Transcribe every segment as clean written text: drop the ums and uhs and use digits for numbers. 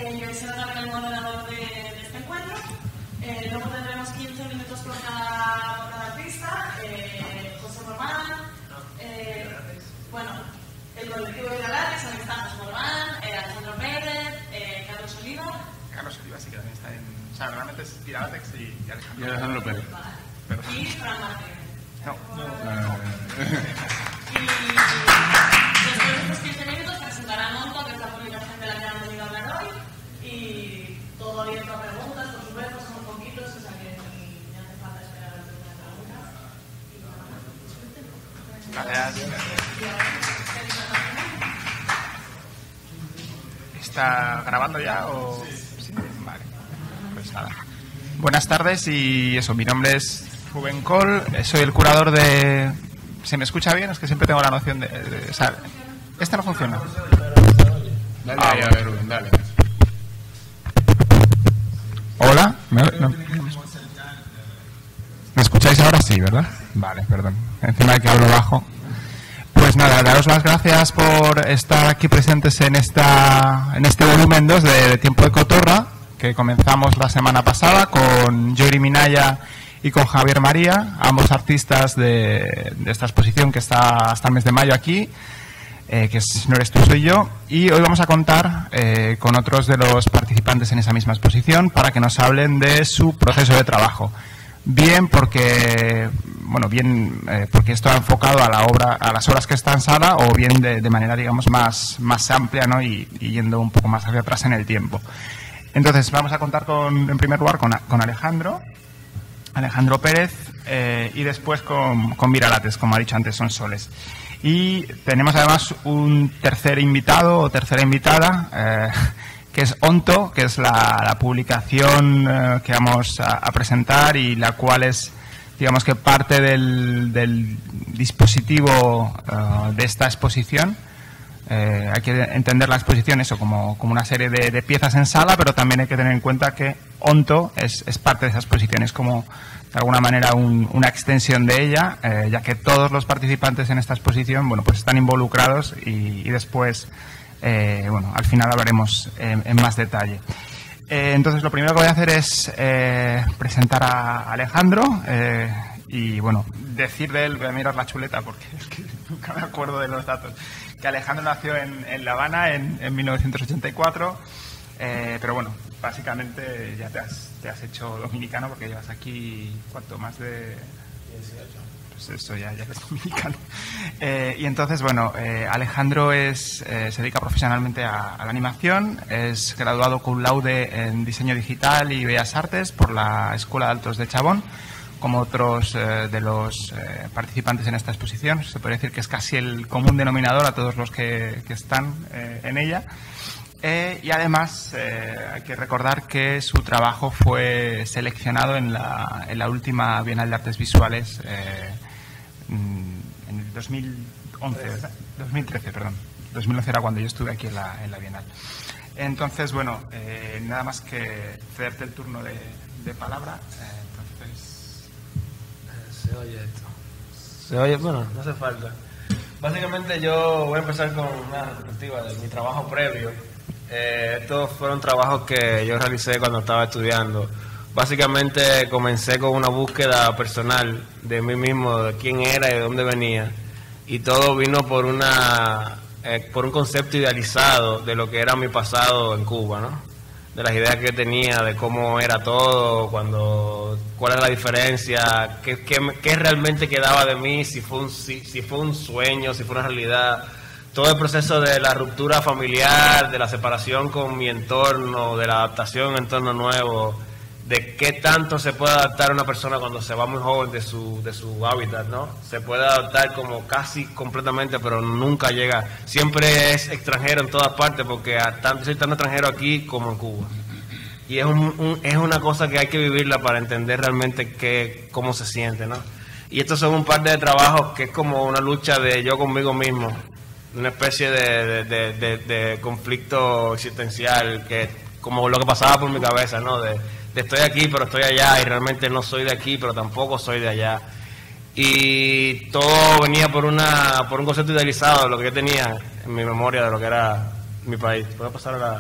Yo seré también el moderador de este encuentro. Luego tendremos 15 minutos por cada artista. José Morván, bueno, el colectivo de Galates, donde está José Morván, Alejandro Pérez, Carlos Oliva. Carlos Oliva sí que también está en... O sea, realmente es Galatex y Alejandro Pérez. Vale. Y Fran Martínez. No. Y después de estos 15 minutos presentarán Onto, que es la publicación de la que han venido a hablar hoy, y todo abierto a preguntas, por supuesto, son poquitos, o sea que ni hace falta esperar a la primera pregunta. Gracias. ¿Está grabando ya o...? Sí, vale. Pues nada. Buenas tardes y eso, mi nombre es Rubén Col, soy el curador de... ¿Se me escucha bien? Es que siempre tengo la noción de... o sea, este no funciona. Dale ahí, a ver, Rubén, dale. ¿Hola? ¿Me escucháis ahora? Sí, ¿verdad? Vale, perdón. Encima de que hablo bajo. Pues nada, daros las gracias por estar aquí presentes en este volumen 2 de Tiempo de Cotorra, que comenzamos la semana pasada con Yori Minaya y con Javier María, ambos artistas de esta exposición que está hasta el mes de mayo aquí, que no eres tú, soy yo, y hoy vamos a contar con otros de los participantes en esa misma exposición para que nos hablen de su proceso de trabajo. Bien porque esto ha enfocado a la obra, a las obras que está en sala, o bien de manera, digamos, más amplia, ¿no? y yendo un poco más hacia atrás en el tiempo. Entonces vamos a contar en primer lugar con Alejandro Pérez, y después con Viralates, como ha dicho antes, son soles. Y tenemos además un tercer invitado o tercera invitada, que es Onto, que es la publicación que vamos a presentar y la cual es, digamos, que parte del dispositivo de esta exposición. Hay que entender la exposición eso como una serie de piezas en sala, pero también hay que tener en cuenta que Onto es parte de esa exposición, es como de alguna manera una extensión de ella, ya que todos los participantes en esta exposición, bueno, pues están involucrados y después, al final hablaremos en más detalle. Entonces lo primero que voy a hacer es presentar a Alejandro y bueno, decir de él, voy a mirar la chuleta porque es que nunca me acuerdo de los datos, que Alejandro nació en La Habana en 1984, pero bueno, básicamente ya te has hecho dominicano porque llevas aquí, ¿cuánto? Más de 18. Pues eso, ya eres dominicano. Y entonces, bueno, Alejandro se dedica profesionalmente a la animación, es graduado cum laude en diseño digital y bellas artes por la Escuela de Altos de Chabón, como otros de los participantes en esta exposición. Se puede decir que es casi el común denominador a todos los que están en ella. Y además hay que recordar que su trabajo fue seleccionado en la última Bienal de Artes Visuales en el 2011, ¿verdad? 2013, perdón. 2011 era cuando yo estuve aquí en la Bienal. Entonces, bueno, nada más que cederte el turno de palabra. Se oye esto. Se oye, bueno, no hace falta. Básicamente yo voy a empezar con una retrospectiva de mi trabajo previo. Estos fueron trabajos que yo realicé cuando estaba estudiando. Básicamente comencé con una búsqueda personal de mí mismo, de quién era y de dónde venía. Y todo vino por un concepto idealizado de lo que era mi pasado en Cuba, ¿no? De las ideas que tenía, de cómo era todo, cuál era la diferencia, qué realmente quedaba de mí, si fue un sueño, si fue una realidad. Todo el proceso de la ruptura familiar, de la separación con mi entorno, de la adaptación a un entorno nuevo, de qué tanto se puede adaptar una persona cuando se va muy joven de su hábitat, ¿no? Se puede adaptar como casi completamente, pero nunca llega. Siempre es extranjero en todas partes, porque soy tan extranjero aquí como en Cuba. Y es una cosa que hay que vivirla para entender realmente cómo se siente, ¿no? Y estos son un par de trabajos que es como una lucha de yo conmigo mismo, una especie de conflicto existencial, que como lo que pasaba por mi cabeza, ¿no? De estoy aquí pero estoy allá, y realmente no soy de aquí pero tampoco soy de allá. Y todo venía por un concepto idealizado de lo que yo tenía en mi memoria de lo que era mi país. ¿Puedo pasar a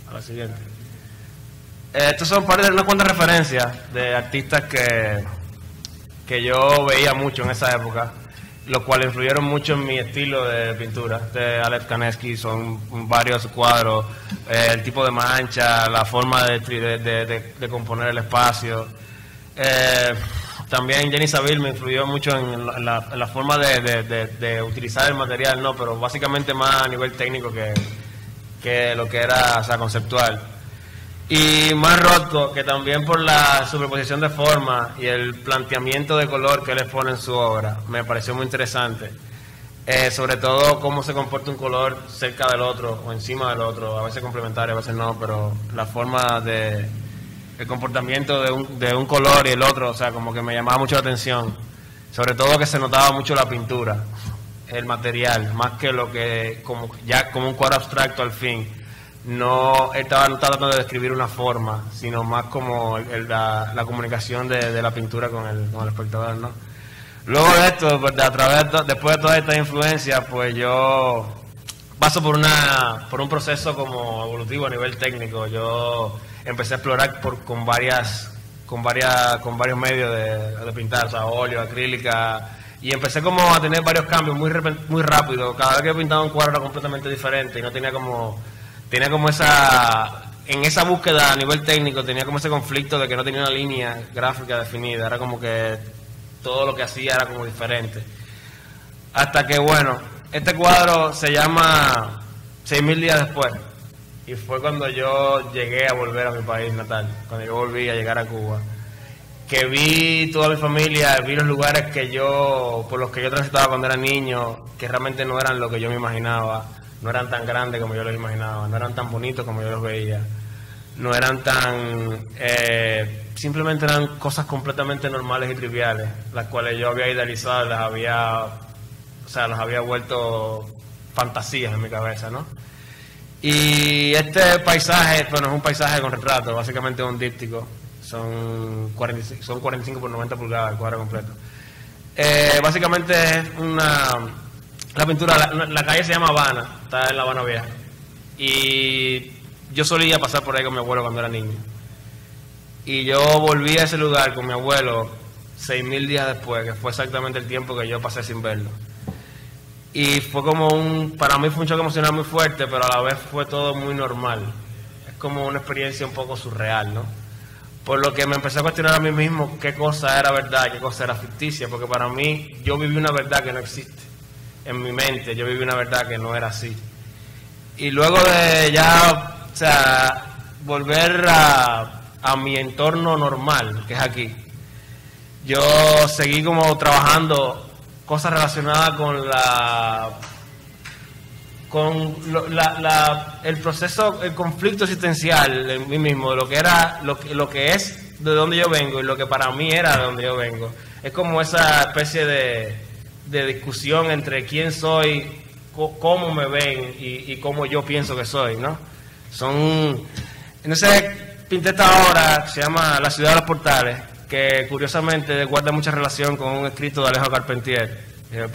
a la siguiente. Estos son unas cuantas referencias de artistas que yo veía mucho en esa época, los cuales influyeron mucho en mi estilo de pintura. De Alex Kanevsky son varios cuadros, el tipo de mancha, la forma de componer el espacio. También Jenny Saville me influyó mucho en la forma de utilizar el material, ¿no? Pero básicamente más a nivel técnico que lo que era, o sea, conceptual. Y más Rothko, que también por la superposición de forma y el planteamiento de color que él expone en su obra, me pareció muy interesante. Sobre todo cómo se comporta un color cerca del otro o encima del otro, a veces complementario, a veces no, pero la forma el comportamiento de un color y el otro, o sea, como que me llamaba mucho la atención. Sobre todo que se notaba mucho la pintura, el material, más que lo que, como un cuadro abstracto al fin. No estaba tratando de describir una forma, sino más como la comunicación de la pintura con el espectador, ¿no? Luego de esto, pues, después de toda esta influencia, pues yo paso por un proceso como evolutivo a nivel técnico. Yo empecé a explorar con varios medios de pintar, o sea, óleo, acrílica, y empecé como a tener varios cambios muy rápido. Cada vez que pintaba un cuadro era completamente diferente y no tenía como en esa búsqueda a nivel técnico tenía como ese conflicto de que no tenía una línea gráfica definida, era como que todo lo que hacía era como diferente. Hasta que, bueno, este cuadro se llama 6000 días después, y fue cuando yo llegué a volver a mi país natal, cuando yo volví a llegar a Cuba, que vi toda mi familia, vi los lugares por los que yo transitaba cuando era niño, que realmente no eran lo que yo me imaginaba. No eran tan grandes como yo los imaginaba, no eran tan bonitos como yo los veía, no eran tan... simplemente eran cosas completamente normales y triviales, las cuales yo había idealizado, las había vuelto fantasías en mi cabeza, ¿no? Y este paisaje, bueno, es un paisaje con retrato, básicamente es un díptico, son 45 por 90 pulgadas el cuadro completo. Básicamente es la pintura, la calle se llama Habana, está en La Habana Vieja. Y yo solía pasar por ahí con mi abuelo cuando era niño. Y yo volví a ese lugar con mi abuelo 6000 días después, que fue exactamente el tiempo que yo pasé sin verlo. Y fue para mí fue un choque emocional muy fuerte, pero a la vez fue todo muy normal. Es como una experiencia un poco surreal, ¿no? Por lo que me empecé a cuestionar a mí mismo qué cosa era verdad, qué cosa era ficticia, porque para mí yo viví una verdad que no existe. En mi mente yo viví una verdad que no era así. Y luego de ya, o sea, volver a mi entorno normal, que es aquí, yo seguí como trabajando cosas relacionadas el proceso, el conflicto existencial en mí mismo, de lo que era, lo que es de donde yo vengo y lo que para mí era de donde yo vengo. Es como esa especie de discusión entre quién soy, cómo me ven y cómo yo pienso que soy, ¿no? Entonces pinté esta obra que se llama La ciudad de los portales, que curiosamente guarda mucha relación con un escrito de Alejo Carpentier, el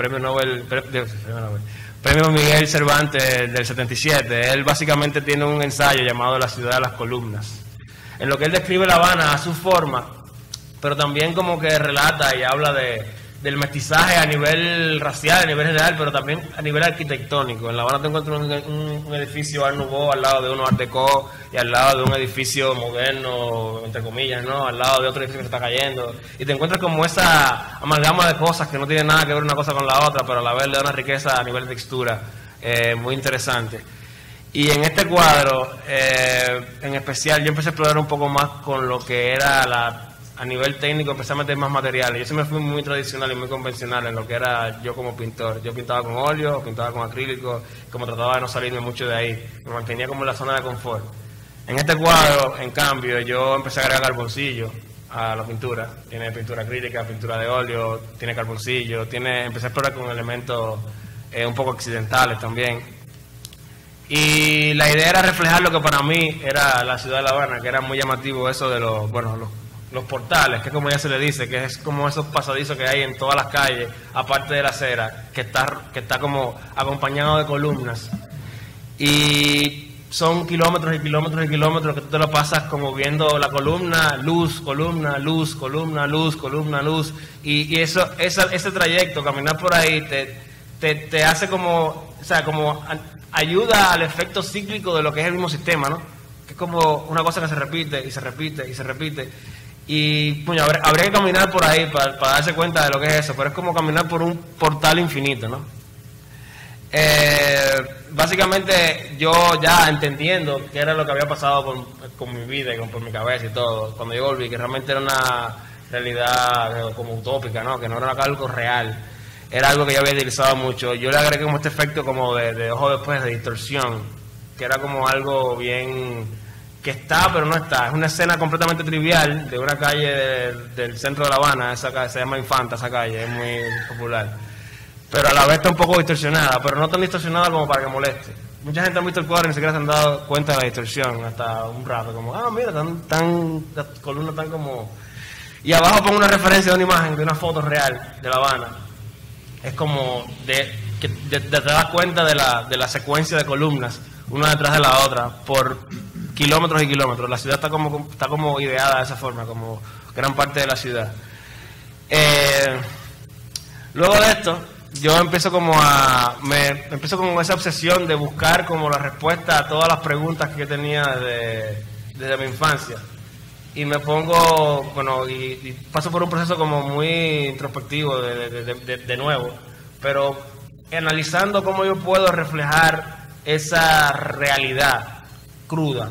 premio Miguel Cervantes del 77. Él básicamente tiene un ensayo llamado La ciudad de las columnas, en lo que él describe La Habana a su forma, pero también como que relata y habla del mestizaje a nivel racial, a nivel general, pero también a nivel arquitectónico. En La Habana te encuentras un edificio Art Nouveau al lado de uno Art Deco y al lado de un edificio moderno, entre comillas, ¿no? Al lado de otro edificio que está cayendo. Y te encuentras como esa amalgama de cosas que no tienen nada que ver una cosa con la otra, pero a la vez le da una riqueza a nivel de textura muy interesante. Y en este cuadro, en especial, yo empecé a explorar un poco más con lo que era a nivel técnico, empecé a meter más materiales. Yo siempre fui muy tradicional y muy convencional en lo que era yo como pintor. Yo pintaba con óleo, pintaba con acrílico, como trataba de no salirme mucho de ahí. Me mantenía como en la zona de confort. En este cuadro, en cambio, yo empecé a agregar carboncillo a la pintura. Tiene pintura acrílica, pintura de óleo, tiene carboncillo, empecé a explorar con elementos un poco occidentales también. Y la idea era reflejar lo que para mí era la ciudad de La Habana, que era muy llamativo eso de los portales, que como ya se le dice, que es como esos pasadizos que hay en todas las calles, aparte de la acera, que está como acompañado de columnas. Y son kilómetros y kilómetros y kilómetros que tú te lo pasas como viendo la columna, luz, columna, luz, columna, luz, columna, luz. Y ese trayecto, caminar por ahí, te hace como, o sea, como ayuda al efecto cíclico de lo que es el mismo sistema, ¿no? Que es como una cosa que se repite y se repite y se repite. Y, coño, habría que caminar por ahí para darse cuenta de lo que es eso, pero es como caminar por un portal infinito, ¿no? Básicamente yo ya entendiendo qué era lo que había pasado con mi vida y por mi cabeza y todo, cuando yo volví, que realmente era una realidad como utópica, ¿no? Que no era algo real, era algo que yo había utilizado mucho. Yo le agregué como este efecto como de ojo después, de distorsión, que era como algo bien que está pero no está. Es una escena completamente trivial de una calle del centro de La Habana, esa calle, se llama Infanta, esa calle, es muy popular, pero a la vez está un poco distorsionada, pero no tan distorsionada como para que moleste. Mucha gente ha visto el cuadro y ni siquiera se han dado cuenta de la distorsión hasta un rato, como, mira, las columnas están como... Y abajo pongo una referencia de una imagen, de una foto real de La Habana. Es como que te das cuenta de la secuencia de columnas, una detrás de la otra, por kilómetros y kilómetros. La ciudad está como ideada de esa forma, como gran parte de la ciudad. Luego de esto, yo empiezo como esa obsesión de buscar como la respuesta a todas las preguntas que yo tenía desde mi infancia. Y me pongo, bueno, y paso por un proceso como muy introspectivo de nuevo, pero analizando cómo yo puedo reflejar esa realidad cruda,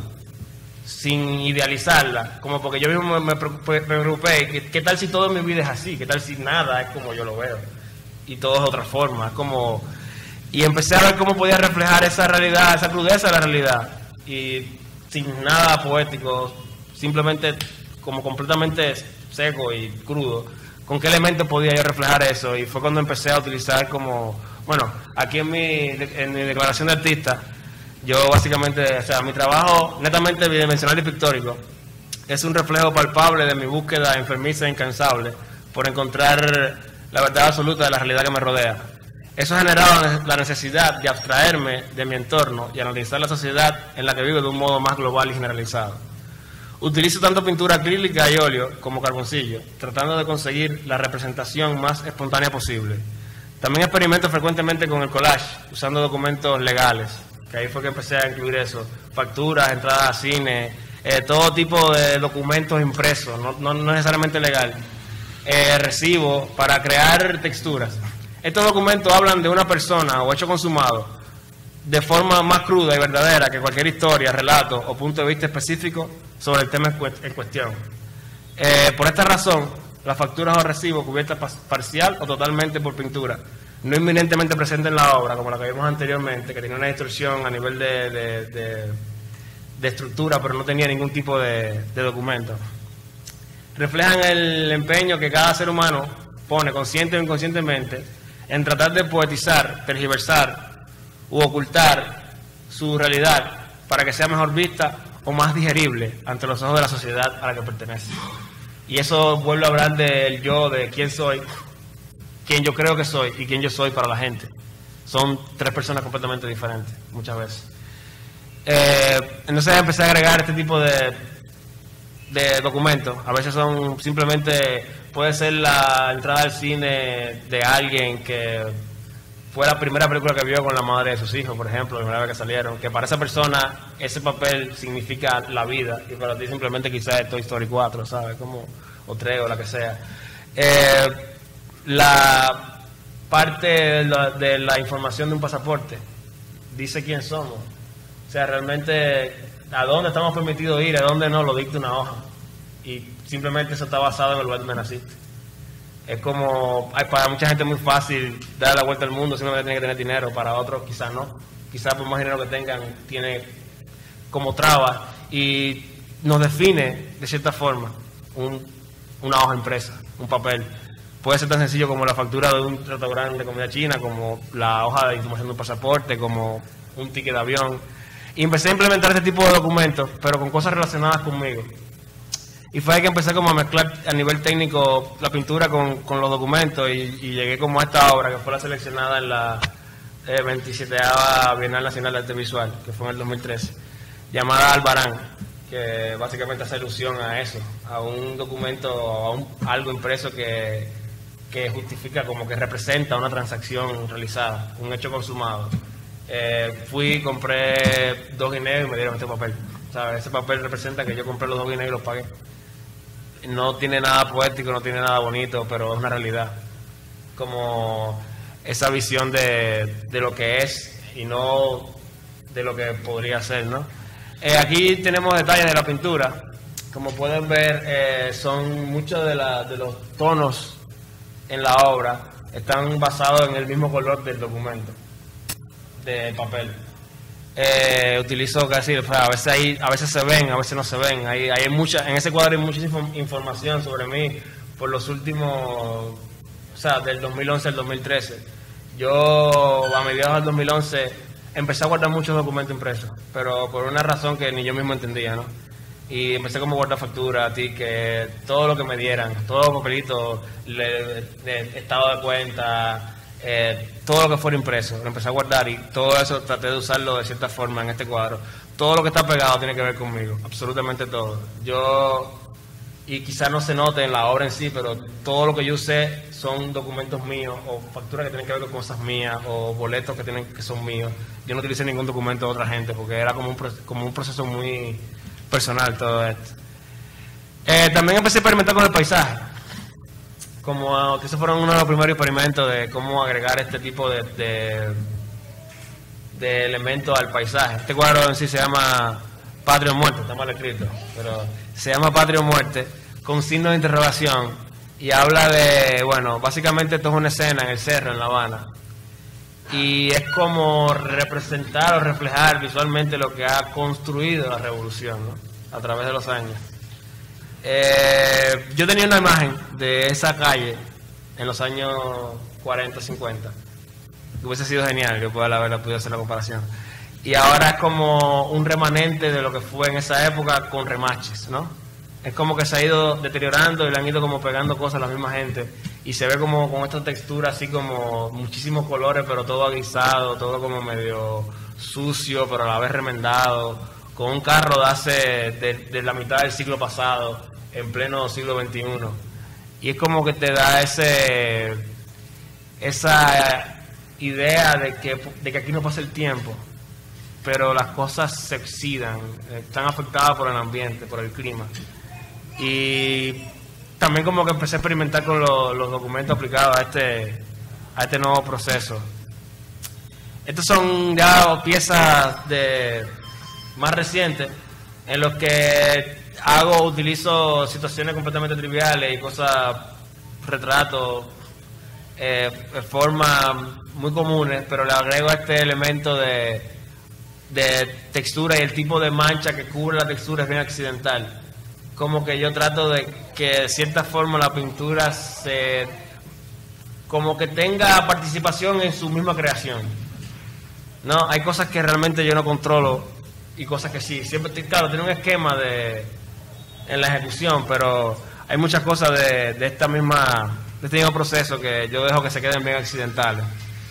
sin idealizarla, como porque yo mismo me preocupé, ¿qué tal si todo en mi vida es así? ¿Qué tal si nada es como yo lo veo? Y todo es de otra forma, como... Y empecé a ver cómo podía reflejar esa realidad, esa crudeza de la realidad, y sin nada poético, simplemente como completamente seco y crudo, con qué elementos podía yo reflejar eso. Y fue cuando empecé a utilizar como, bueno, aquí en mi declaración de artista, yo básicamente, o sea, mi trabajo netamente bidimensional y pictórico es un reflejo palpable de mi búsqueda enfermiza e incansable por encontrar la verdad absoluta de la realidad que me rodea. Eso ha generado la necesidad de abstraerme de mi entorno y analizar la sociedad en la que vivo de un modo más global y generalizado. Utilizo tanto pintura acrílica y óleo como carboncillo, tratando de conseguir la representación más espontánea posible. También experimento frecuentemente con el collage, usando documentos legales, que ahí fue que empecé a incluir eso, facturas, entradas a cine, todo tipo de documentos impresos, no necesariamente legal, recibos, para crear texturas. Estos documentos hablan de una persona o hecho consumado de forma más cruda y verdadera que cualquier historia, relato o punto de vista específico sobre el tema en cuestión. Por esta razón, las facturas o recibos cubiertas parcial o totalmente por pintura, no inminentemente presentes en la obra, como la que vimos anteriormente, que tenía una distorsión a nivel de estructura, pero no tenía ningún tipo de documento, reflejan el empeño que cada ser humano pone, consciente o inconscientemente, en tratar de poetizar, tergiversar u ocultar su realidad para que sea mejor vista o más digerible ante los ojos de la sociedad a la que pertenece. Y eso vuelve a hablar del yo, de quién soy, quién yo creo que soy y quién yo soy para la gente. Son tres personas completamente diferentes, muchas veces. Entonces empecé a agregar este tipo de documentos. A veces son simplemente, puede ser la entrada al cine de alguien que fue la primera película que vio con la madre de sus hijos, por ejemplo, la primera vez que salieron, que para esa persona ese papel significa la vida y para ti simplemente quizás es Toy Story 4, ¿sabes? Como, o 3 o la que sea. La parte de la información de un pasaporte dice quién somos. O sea, realmente a dónde estamos permitidos ir, a dónde no, lo dicta una hoja. Y simplemente eso está basado en el lugar donde naciste. Es como, para mucha gente es muy fácil dar la vuelta al mundo, simplemente tiene que tener dinero, para otros quizás no. Quizás por más dinero que tengan, tiene como traba y nos define de cierta forma una hoja impresa, un papel. Puede ser tan sencillo como la factura de un restaurante de comida china, como la hoja de información de un pasaporte, como un ticket de avión. Y empecé a implementar este tipo de documentos, pero con cosas relacionadas conmigo. Y fue ahí que empecé como a mezclar a nivel técnico la pintura con los documentos y llegué como a esta obra que fue la seleccionada en la 27ª Bienal Nacional de Arte Visual, que fue en el 2013. llamada Albarán, que básicamente hace alusión a eso, a un documento, algo impreso que justifica, como que representa una transacción realizada, un hecho consumado. Fui, compré 2 guineos y me dieron este papel. O sea, ese papel representa que yo compré los 2 guineos y los pagué. No tiene nada poético, no tiene nada bonito, pero es una realidad. Como esa visión de lo que es y no de lo que podría ser, ¿no? Aquí tenemos detalles de la pintura. Como pueden ver, son muchos de los tonos en la obra están basados en el mismo color del documento, del papel. Utilizo casi, o sea, a veces se ven, a veces no se ven. Hay mucha, en ese cuadro hay muchísima información sobre mí por los últimos, o sea, del 2011 al 2013. Yo a mediados del 2011 empecé a guardar muchos documentos impresos, pero por una razón que ni yo mismo entendía, ¿no? Y empecé como a guardar facturas, tickets, todo lo que me dieran, todos los papelitos, estado de cuenta, todo lo que fuera impreso, lo empecé a guardar y todo eso traté de usarlo de cierta forma en este cuadro. Todo lo que está pegado tiene que ver conmigo, absolutamente todo. Y quizás no se note en la obra en sí, pero todo lo que yo usé son documentos míos, o facturas que tienen que ver con cosas mías, o boletos que son míos. Yo no utilicé ningún documento de otra gente, porque era como un proceso muy personal todo esto. También empecé a experimentar con el paisaje, como que esos fueron uno de los primeros experimentos de cómo agregar este tipo de elementos al paisaje. Este cuadro en sí se llama Patria o Muerte, está mal escrito, pero se llama Patria o Muerte, con signo de interrogación, y habla de, bueno, básicamente esto es una escena en el cerro, en La Habana, y es como representar o reflejar visualmente lo que ha construido la revolución, ¿no? A través de los años. Yo tenía una imagen de esa calle en los años 40, 50, que hubiese sido genial, yo pude hacer la comparación. Y ahora es como un remanente de lo que fue en esa época con remaches, ¿no? Es como que se ha ido deteriorando y le han ido como pegando cosas a la misma gente. Y se ve como con esta textura así como muchísimos colores, pero todo agrisado, todo como medio sucio, pero a la vez remendado. Con un carro de la mitad del siglo pasado, en pleno siglo XXI. Y es como que te da esa idea de que aquí no pasa el tiempo, pero las cosas se oxidan, están afectadas por el ambiente, por el clima. Y también como que empecé a experimentar con los documentos aplicados a este nuevo proceso. Estos son ya piezas más recientes en los que utilizo situaciones completamente triviales y cosas, retratos, formas muy comunes, pero le agrego este elemento de textura, y el tipo de mancha que cubre la textura es bien accidental. Como que yo trato de que de cierta forma la pintura como que tenga participación en su misma creación. No, hay cosas que realmente yo no controlo y cosas que sí. Siempre, claro, tiene un esquema en la ejecución, pero hay muchas cosas de este mismo proceso que yo dejo que se queden bien accidentales.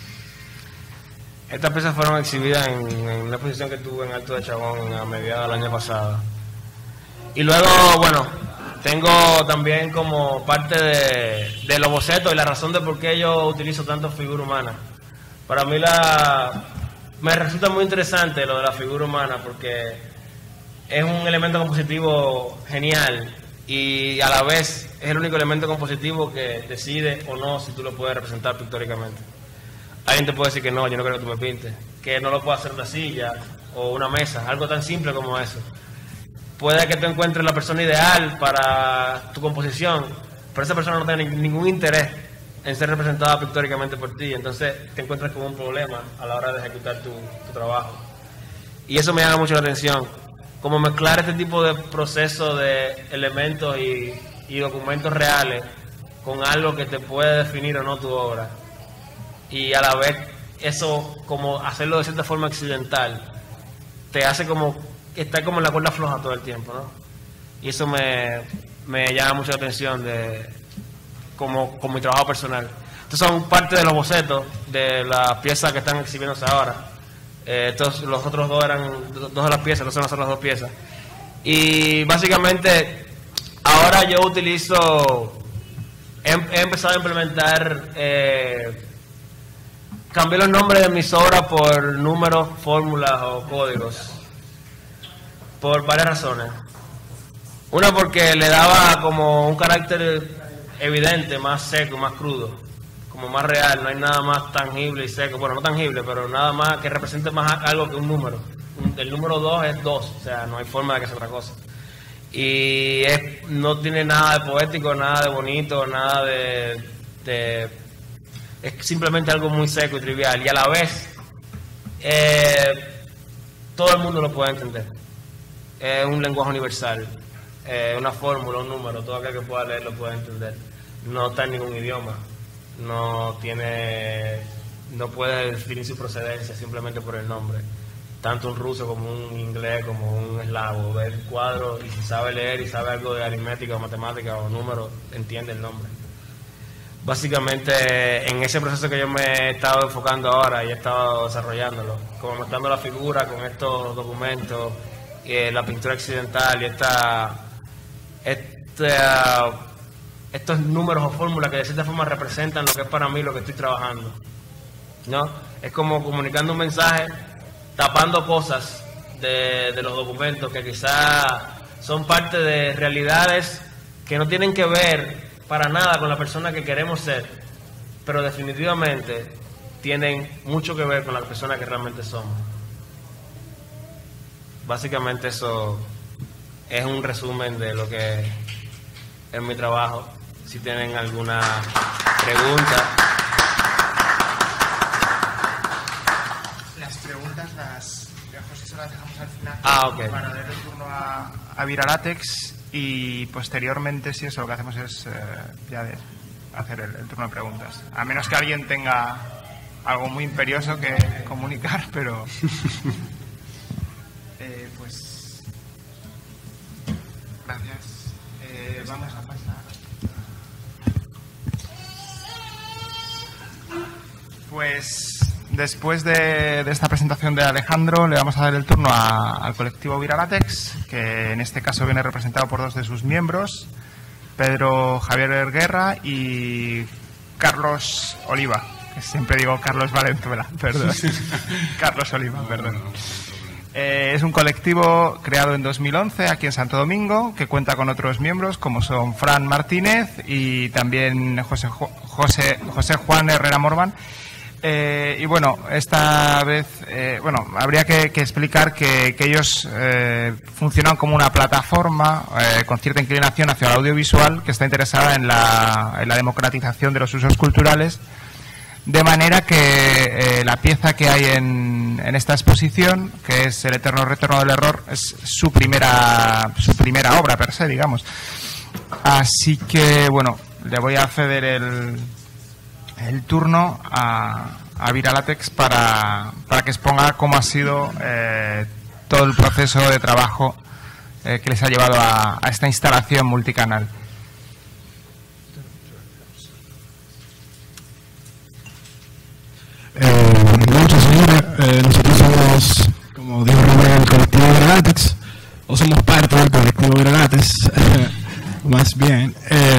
Estas piezas fueron exhibidas en una exposición que tuve en Alto de Chabón a mediados del año pasado. Y luego, bueno, tengo también como parte de los bocetos y la razón de por qué yo utilizo tanto figura humana. Para mí me resulta muy interesante lo de la figura humana, porque es un elemento compositivo genial y a la vez es el único elemento compositivo que decide o no si tú lo puedes representar pictóricamente. Alguien te puede decir que no, yo no quiero que tú me pintes, que no lo puedo hacer una silla o una mesa, algo tan simple como eso. Puede que tú encuentres la persona ideal para tu composición, pero esa persona no tiene ningún interés en ser representada pictóricamente por ti, entonces te encuentras con un problema a la hora de ejecutar tu trabajo. Y eso me llama mucho la atención, como mezclar este tipo de procesos de elementos y documentos reales con algo que te puede definir o no tu obra. Y a la vez eso, como hacerlo de cierta forma accidental, te hace como estar como en la cuerda floja todo el tiempo, ¿no? Y eso me llama mucho la atención como mi trabajo personal. Estos son parte de los bocetos de las piezas que están exhibiéndose ahora. Los otros dos eran dos de las piezas, no son las otras dos piezas. Y básicamente ahora yo he empezado a implementar, cambié los nombres de mis obras por números, fórmulas o códigos, por varias razones. Una, porque le daba como un carácter evidente, más seco, más crudo, como más real. No hay nada más tangible y seco, bueno, no tangible, pero nada más que represente más algo que un número. El número 2 es 2, o sea, no hay forma de que sea otra cosa. Y no tiene nada de poético, nada de bonito, nada de es simplemente algo muy seco y trivial, y a la vez todo el mundo lo puede entender. Es un lenguaje universal, una fórmula, un número, todo aquel que pueda leer lo puede entender. No está en ningún idioma, no puede definir su procedencia simplemente por el nombre. Tanto un ruso como un inglés como un eslavo ve el cuadro y si sabe leer y sabe algo de aritmética o matemática o números, entiende el nombre. Básicamente en ese proceso que yo me he estado enfocando ahora y he estado desarrollándolo, como mostrando la figura con estos documentos, la pintura accidental y estos números o fórmulas que de cierta forma representan lo que es para mí lo que estoy trabajando, ¿no? Es como comunicando un mensaje, tapando cosas de los documentos que quizás son parte de realidades que no tienen que ver para nada con la persona que queremos ser, pero definitivamente tienen mucho que ver con la persona que realmente somos. Básicamente eso es un resumen de lo que es mi trabajo. Si tienen alguna pregunta. Las preguntas José se las dejamos al final Ok. para darle el turno a Viralatex y posteriormente, si eso, lo que hacemos es hacer el turno de preguntas. A menos que alguien tenga algo muy imperioso que comunicar, pero... pues... Gracias. Vamos a pasar. Pues después de esta presentación de Alejandro, le vamos a dar el turno al colectivo Viralatex, que en este caso viene representado por dos de sus miembros, Pedro Javier Guerra y Carlos Oliva, que siempre digo Carlos Valenzuela, perdón. Carlos Oliva, perdón. Es un colectivo creado en 2011 aquí en Santo Domingo, que cuenta con otros miembros como son Fran Martínez y también José Juan Herrera Morvan. Y bueno, esta vez habría que explicar que ellos funcionan como una plataforma con cierta inclinación hacia el audiovisual, que está interesada en la democratización de los usos culturales, de manera que la pieza que hay en esta exposición, que es El eterno retorno del error, es su primera obra per se, digamos. Así que bueno, le voy a ceder el turno a Viralatex para que exponga cómo ha sido todo el proceso de trabajo que les ha llevado a esta instalación multicanal. Buenas noches, señora. Nosotros somos, como dijo Rubén, el colectivo Viralatex, o somos parte del colectivo Viralatex, más bien.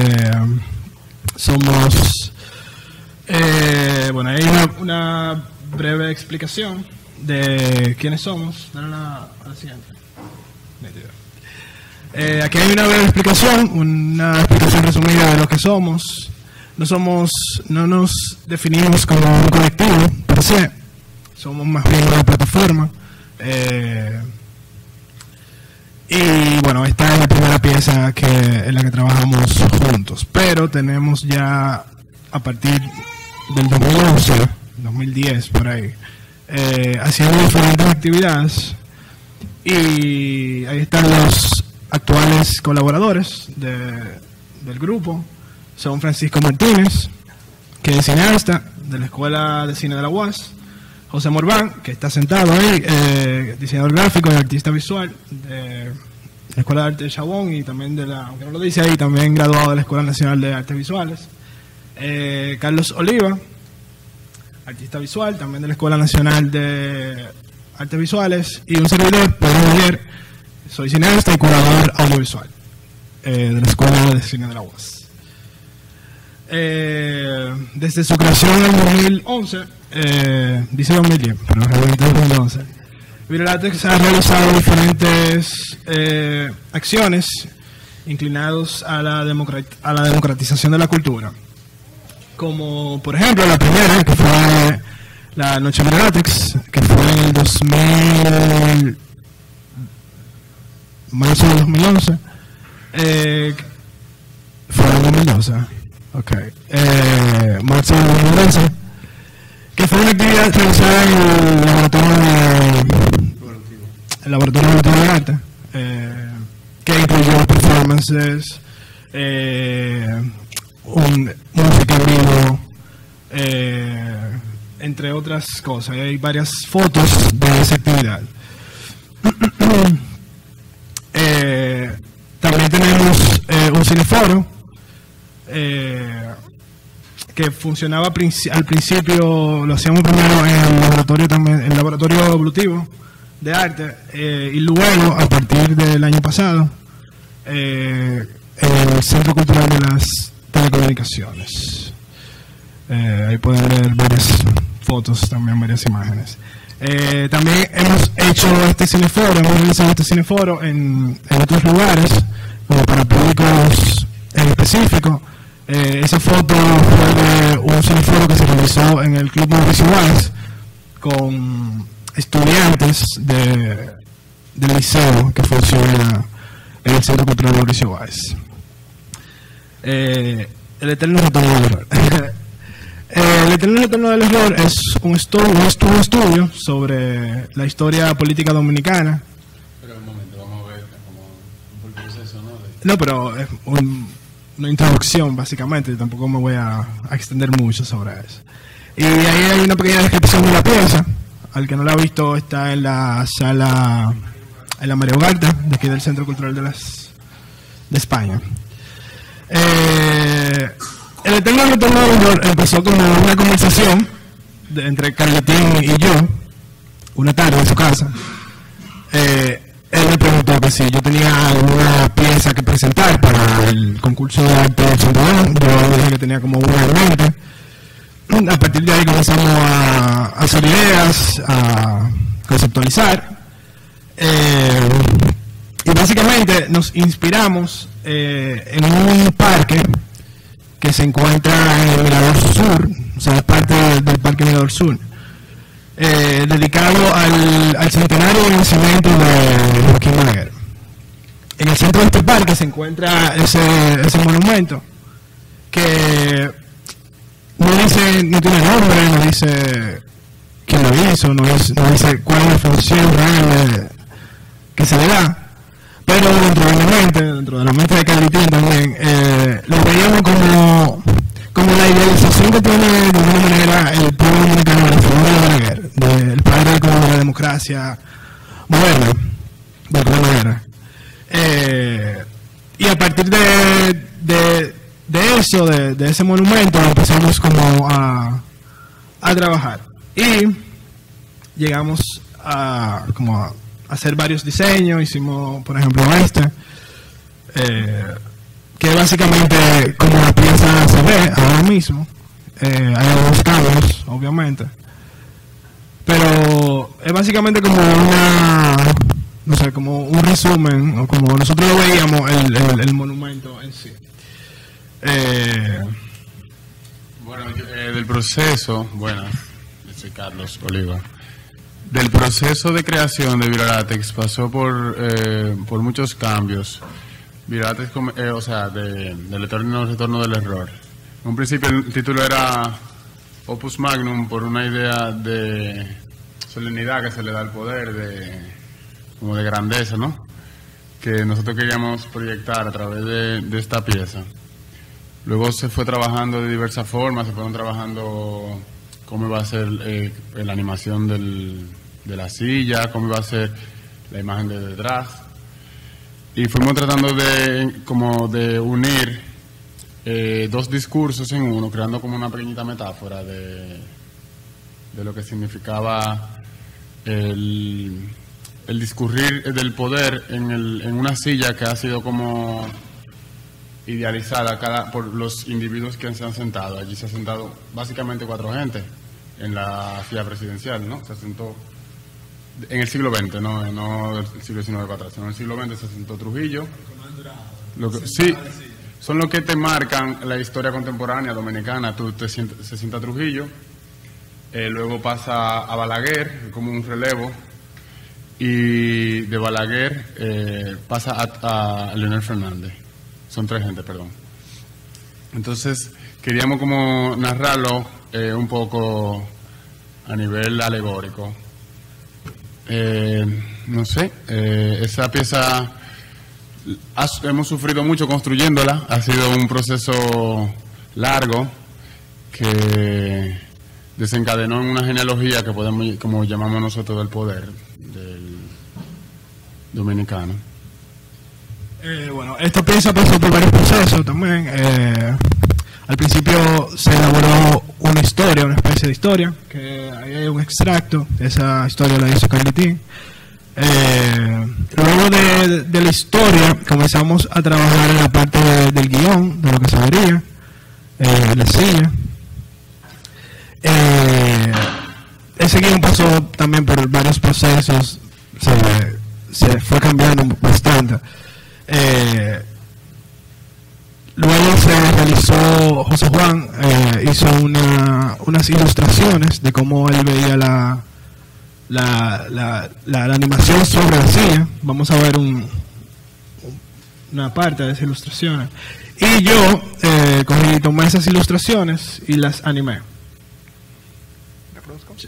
Somos... hay una breve explicación de quiénes somos. Dale a la siguiente. Aquí hay una breve explicación, una explicación resumida de lo que somos. No nos definimos como un colectivo per se, somos más bien una plataforma. Y bueno, esta es la primera pieza en la que trabajamos juntos, pero tenemos ya a partir del 2011, 2010 por ahí, haciendo diferentes actividades, y ahí están los actuales colaboradores del grupo. Son Francisco Martínez, que es cineasta de la Escuela de Cine de la UAS, José Morvan, que está sentado ahí, diseñador gráfico y artista visual de la Escuela de Arte de Chabón, y también aunque no lo dice ahí, también graduado de la Escuela Nacional de Artes Visuales. Carlos Oliva, artista visual, también de la Escuela Nacional de Artes Visuales, y un servidor, Pedro Javier. Soy cineasta y curador audiovisual de la Escuela de Cine de la UAS. Desde su creación en 2011, dice 2010, pero realmente 2011, Virolatex ha realizado diferentes acciones inclinados a la democratización de la cultura. Como, por ejemplo, la primera, que fue la Noche Virolatex, que fue en el 2000... marzo de 2011. Fue en 2012. Ok. Marzo de 2011. Que fue una actividad realizada en el laboratorio de arte. Que incluyó performances, música en vivo, entre otras cosas. Y hay varias fotos de esa actividad. También tenemos un cineforo que funcionaba al principio, lo hacíamos primero en el laboratorio también, el laboratorio evolutivo de arte, y luego a partir del año pasado en el Centro Cultural de las Telecomunicaciones. Ahí pueden ver varias fotos, también varias imágenes. También hemos hecho hemos realizado este cineforo en otros lugares, como para públicos en específico. Esa foto fue de un cineforo que se realizó en el Club Mauricio Báez con estudiantes del liceo que funciona en el Centro Cultural Mauricio Báez. El eterno retorno del error. El eterno retorno del error es un estudio sobre la historia política dominicana. Pero un momento, vamos a ver como el proceso, ¿no? No, pero es una introducción, básicamente. Tampoco me voy a extender mucho sobre eso. Y ahí hay una pequeña descripción de la pieza. Al que no la ha visto, está en la sala, en la María Ugarte, de aquí del Centro Cultural de España. El eterno retorno del error empezó como una conversación entre Carletín y yo, una tarde en su casa. Él me preguntó que si yo tenía alguna pieza que presentar para el concurso de arte de Chantolán. Yo dije que tenía como una en mente. A partir de ahí comenzamos a hacer ideas, a conceptualizar. Y básicamente nos inspiramos en un parque que se encuentra en el Mirador Sur, o sea, es parte del Parque Mirador Sur, dedicado al centenario de nacimiento de Joaquín Balaguer. En el centro de este parque se encuentra ese monumento que no tiene nombre, no dice quién lo hizo, no dice cuál es la función real que se le da. Pero dentro de la mente de Carletín también, lo veíamos como la idealización que tiene de alguna manera el pueblo dominicano de la figura de Balaguer, del padre como de la democracia moderna, de alguna manera. Y a partir de eso, de ese monumento, empezamos como a trabajar. Y llegamos a hacer varios diseños. Hicimos, por ejemplo, que básicamente como la pieza se ve ahora mismo. Hay algunos cambios, obviamente, pero es básicamente como como un resumen, o como nosotros lo veíamos el monumento en sí. Bueno, del proceso, soy Carlos Oliva. Del proceso de creación de Virolatex pasó por muchos cambios. Virolatex, del eterno retorno del error. En un principio el título era Opus Magnum por una idea de solemnidad que se le da al poder, como de grandeza, ¿no? Que nosotros queríamos proyectar a través de esta pieza. Luego se fue trabajando de diversas formas, se fueron trabajando cómo iba a ser la animación de la silla, cómo iba a ser la imagen de detrás. Y fuimos tratando de unir dos discursos en uno, creando como una pequeñita metáfora de lo que significaba el discurrir del poder en una silla que ha sido como idealizada por los individuos que se han sentado. Allí se han sentado básicamente 4 gente en la silla presidencial, ¿no? Se sentó en el siglo XX, no del siglo XIX para atrás, sino en el siglo XX se sentó Trujillo. Sí, son los que te marcan la historia contemporánea dominicana. Se sienta Trujillo, luego pasa a Balaguer como un relevo, y de Balaguer pasa a Leonel Fernández. Son 3 gente, perdón. Entonces, queríamos como narrarlo un poco a nivel alegórico. No sé, esa pieza hemos sufrido mucho construyéndola. Ha sido un proceso largo que desencadenó en una genealogía que podemos, como llamamos nosotros, del poder del dominicano. Bueno, esta pieza pasó por varios procesos también. Al principio se elaboró una historia, una especie de historia, que ahí hay un extracto, esa historia la hizo Carletín. Luego de la historia comenzamos a trabajar en la parte del guión, de lo que se vería, la silla. Ese guión pasó también por varios procesos, se fue cambiando bastante. Luego se realizó, José Juan hizo unas ilustraciones de cómo él veía la animación sobre la silla. Vamos a ver una parte de esas ilustraciones. Y yo cogí, tomé esas ilustraciones y las animé. Sí.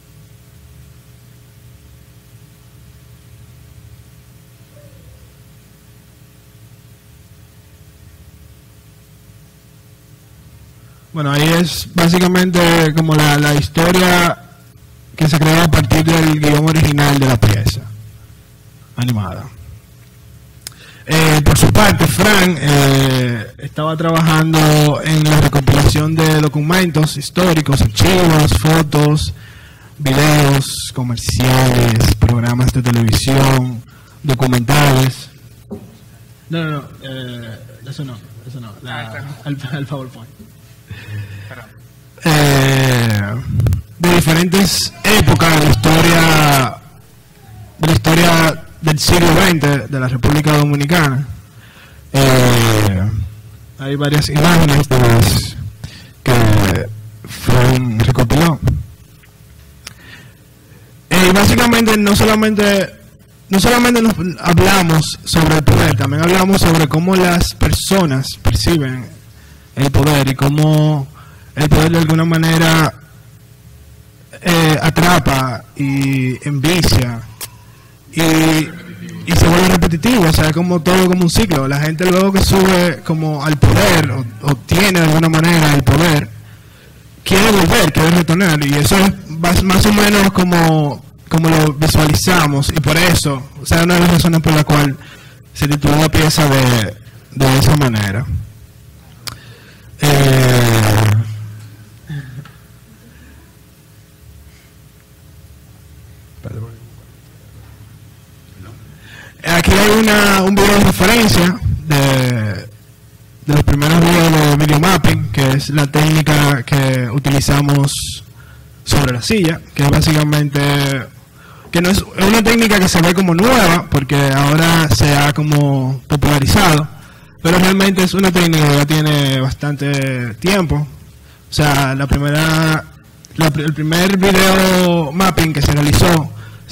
Bueno, ahí es básicamente como la historia que se creó a partir del guión original de la pieza animada. Por su parte, Fran estaba trabajando en la recopilación de documentos históricos, archivos, fotos, videos, comerciales, programas de televisión, documentales. No, eso no, al PowerPoint. De diferentes épocas de la historia del siglo XX de la República Dominicana. Hay varias imágenes de las que Fran recopiló. Básicamente no solamente nos hablamos sobre el poder, también hablamos sobre cómo las personas perciben el poder y cómo el poder de alguna manera atrapa y envicia y se vuelve repetitivo, o sea, como todo como un ciclo. La gente luego que sube como al poder o obtiene de alguna manera el poder, quiere volver, quiere retornar, y eso es más o menos como lo visualizamos, y por eso, o sea, una de las razones por la cual se tituló la pieza de esa manera. Aquí hay un video de referencia de los primeros videos de video mapping, que es la técnica que utilizamos sobre la silla, que es básicamente, que no es una técnica que se ve como nueva, porque ahora se ha como popularizado, pero realmente es una técnica que ya tiene bastante tiempo. O sea, el primer video mapping que se realizó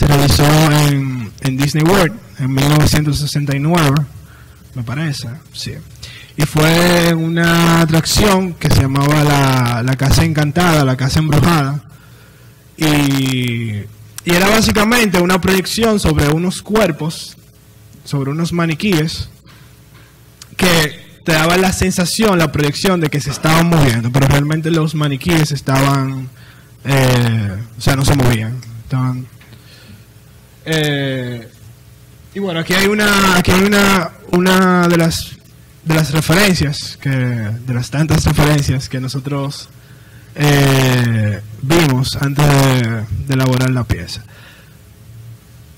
en Disney World en 1969, me parece, sí. Y fue una atracción que se llamaba la Casa Encantada, la Casa Embrujada. Y era básicamente una proyección sobre unos cuerpos, sobre unos maniquíes, que te daban la sensación, la proyección de que se estaban moviendo, pero realmente los maniquíes estaban, o sea, no se movían. Estaban, y bueno, aquí hay una de las referencias, de las tantas referencias que nosotros vimos antes de elaborar la pieza.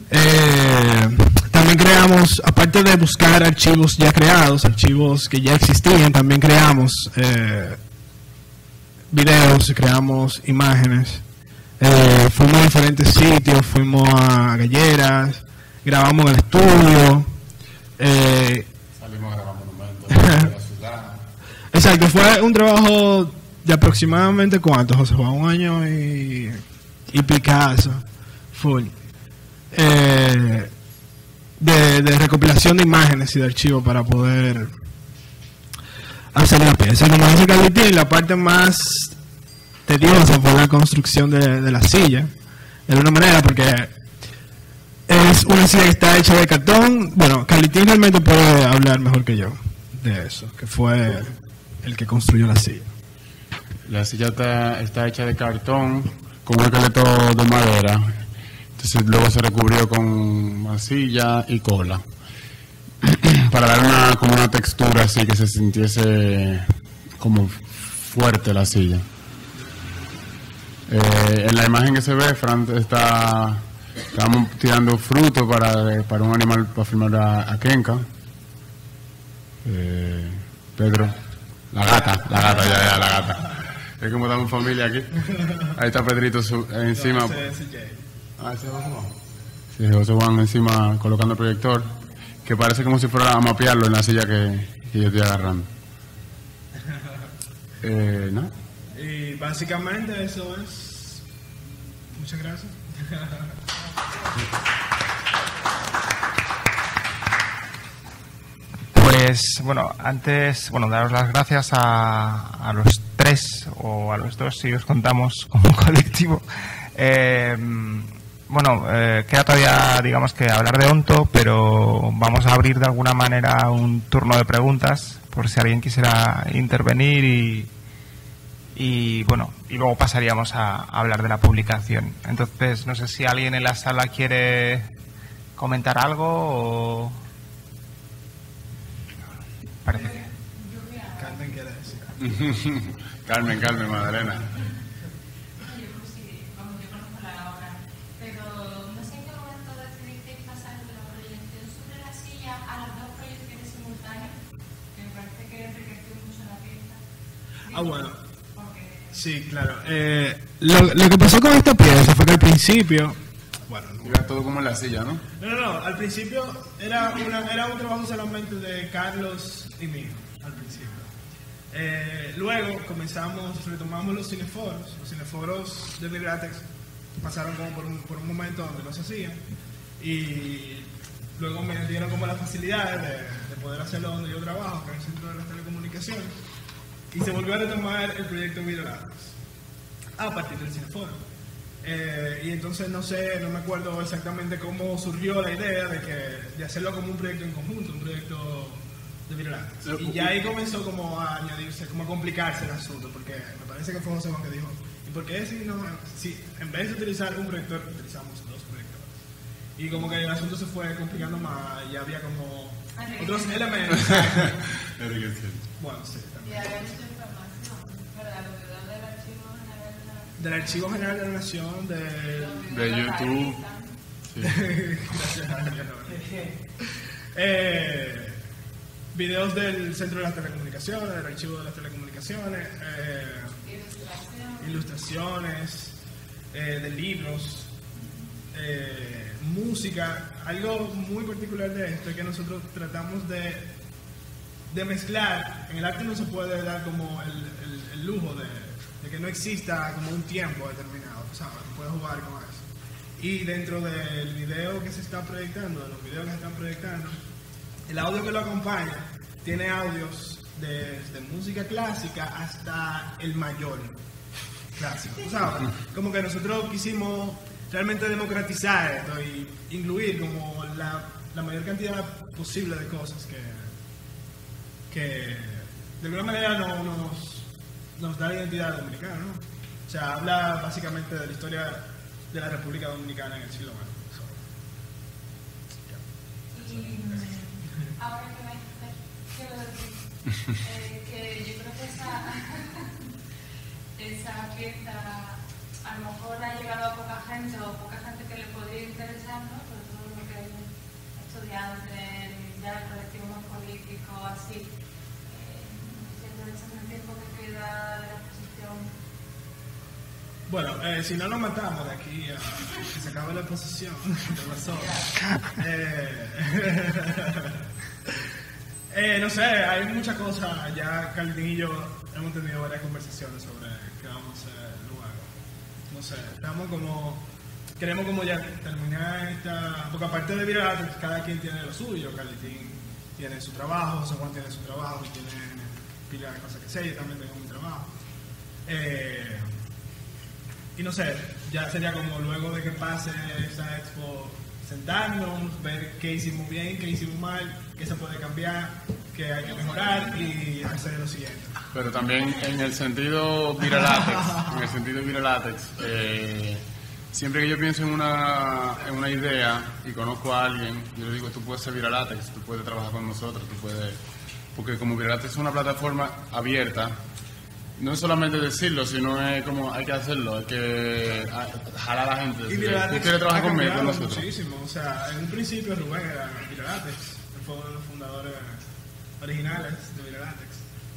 También creamos, aparte de buscar archivos ya creados, archivos que ya existían, también creamos videos, creamos imágenes. Fuimos a diferentes sitios, fuimos a Galleras, grabamos en el estudio. Salimos a grabar monumentos de la ciudad. Exacto, fue un trabajo de aproximadamente ¿cuánto, José Juan? 1 año y Picasso, full. De recopilación de imágenes y de archivos para poder hacer la pieza. Como dice Carlitín, la parte más tediosa fue la construcción de la silla, de alguna manera, porque es una silla que está hecha de cartón. Bueno, Carlitín realmente puede hablar mejor que yo de eso, que fue el que construyó la silla. La silla está hecha de cartón con un esqueleto de madera. Entonces luego se recubrió con masilla y cola para dar como una textura así que se sintiese como fuerte la silla. En la imagen que se ve, Fran estábamos tirando fruto para un animal, para filmar a Kenka. Pedro, la gata, la gata. Es como estamos familia aquí. Ahí está Pedrito encima. Ah, ese es José Juan. Sí, José Juan encima colocando el proyector, que parece como si fuera a mapearlo en la silla que yo estoy agarrando. ¿No? Y básicamente eso es. Muchas gracias. Pues bueno, antes, daros las gracias a los 3 o a los 2 si os contamos como colectivo. Queda todavía, digamos, que hablar de Onto, pero vamos a abrir de alguna manera un turno de preguntas por si alguien quisiera intervenir y luego pasaríamos a hablar de la publicación. Entonces, no sé si alguien en la sala quiere comentar algo o... Parece que... Carmen quiere decir. Carmen, Magdalena. Ah, bueno. Sí, claro. Lo que pasó con esta pieza fue que al principio... Bueno, Iba todo como en la silla, ¿no? No. Al principio era un trabajo solamente de Carlos y mío, al principio. Luego retomamos los cineforos. Los cineforos de Vibratex pasaron como por un momento donde no se hacían. Y luego me dieron como las facilidades de poder hacerlo donde yo trabajo, que es el Centro de las Telecomunicaciones. Y se volvió a retomar el proyecto Vibratex a partir del cineforo. Y entonces no me acuerdo exactamente cómo surgió la idea de hacerlo como un proyecto en conjunto, un proyecto de Vibratex. Y ya ahí comenzó como a añadirse, como a complicarse el asunto, porque me parece que fue José Juan que dijo, ¿y por qué si en vez de utilizar un proyector, utilizamos 2 proyectores? Y como que el asunto se fue complicando más, y había como otros elementos. Bueno, sí, también. Y había mucha información, ¿verdad? Lo del archivo general de la... Del Archivo General de la Nación, de YouTube. Sí. Gracias. Videos del Centro de las Telecomunicaciones, del Archivo de las Telecomunicaciones, ilustraciones, de libros, música. Algo muy particular de esto es que nosotros tratamos de mezclar. En el arte no se puede dar como el lujo de que no exista como un tiempo determinado, ¿sabes? Puedes jugar con eso. Y dentro del video que se está proyectando, de los videos que se están proyectando, el audio que lo acompaña tiene audios desde música clásica hasta el mayor clásico, ¿sabes? Como que nosotros quisimos realmente democratizar esto y incluir como la mayor cantidad posible de cosas que de alguna manera nos da la identidad dominicana, ¿no? O sea, habla básicamente de la historia de la República Dominicana en el siglo XX. Y ahora que me quiero decir que yo creo que esa pieza a lo mejor ha llegado a poca gente o poca gente que le podría interesar, ¿no? Sobre todo lo que hay estudiantes, ya el colectivo más político, así. Aprovechando el tiempo que queda de la exposición. Bueno, si no nos matamos de aquí a que se acabe la exposición de las obras. No sé, hay muchas cosas. Ya Carlín y yo hemos tenido varias conversaciones sobre qué vamos a hacer luego. No sé, queremos como ya terminar esta, porque aparte de Viralatex, cada quien tiene lo suyo. Carlín tiene su trabajo, José Juan tiene su trabajo, y tiene pila de cosas que sé, yo también tengo mi trabajo. Y no sé, ya sería como luego de que pase esta expo, sentarnos, ver qué hicimos bien, qué hicimos mal, qué se puede cambiar, qué hay que mejorar y hacer lo siguiente. Pero también en el sentido Viralatex, siempre que yo pienso en una idea y conozco a alguien, yo le digo, tú puedes ser Viralatex, tú puedes trabajar con nosotros, tú puedes... Porque como Viralatex es una plataforma abierta, no es solamente decirlo, sino es como hay que hacerlo, hay que jalar a la gente. Y Viralatex ¿tú quieres trabajar conmigo, con nosotros? Muchísimo, o sea, en un principio Rubén era Viralatex, él fue uno de los fundadores originales de Viralatex.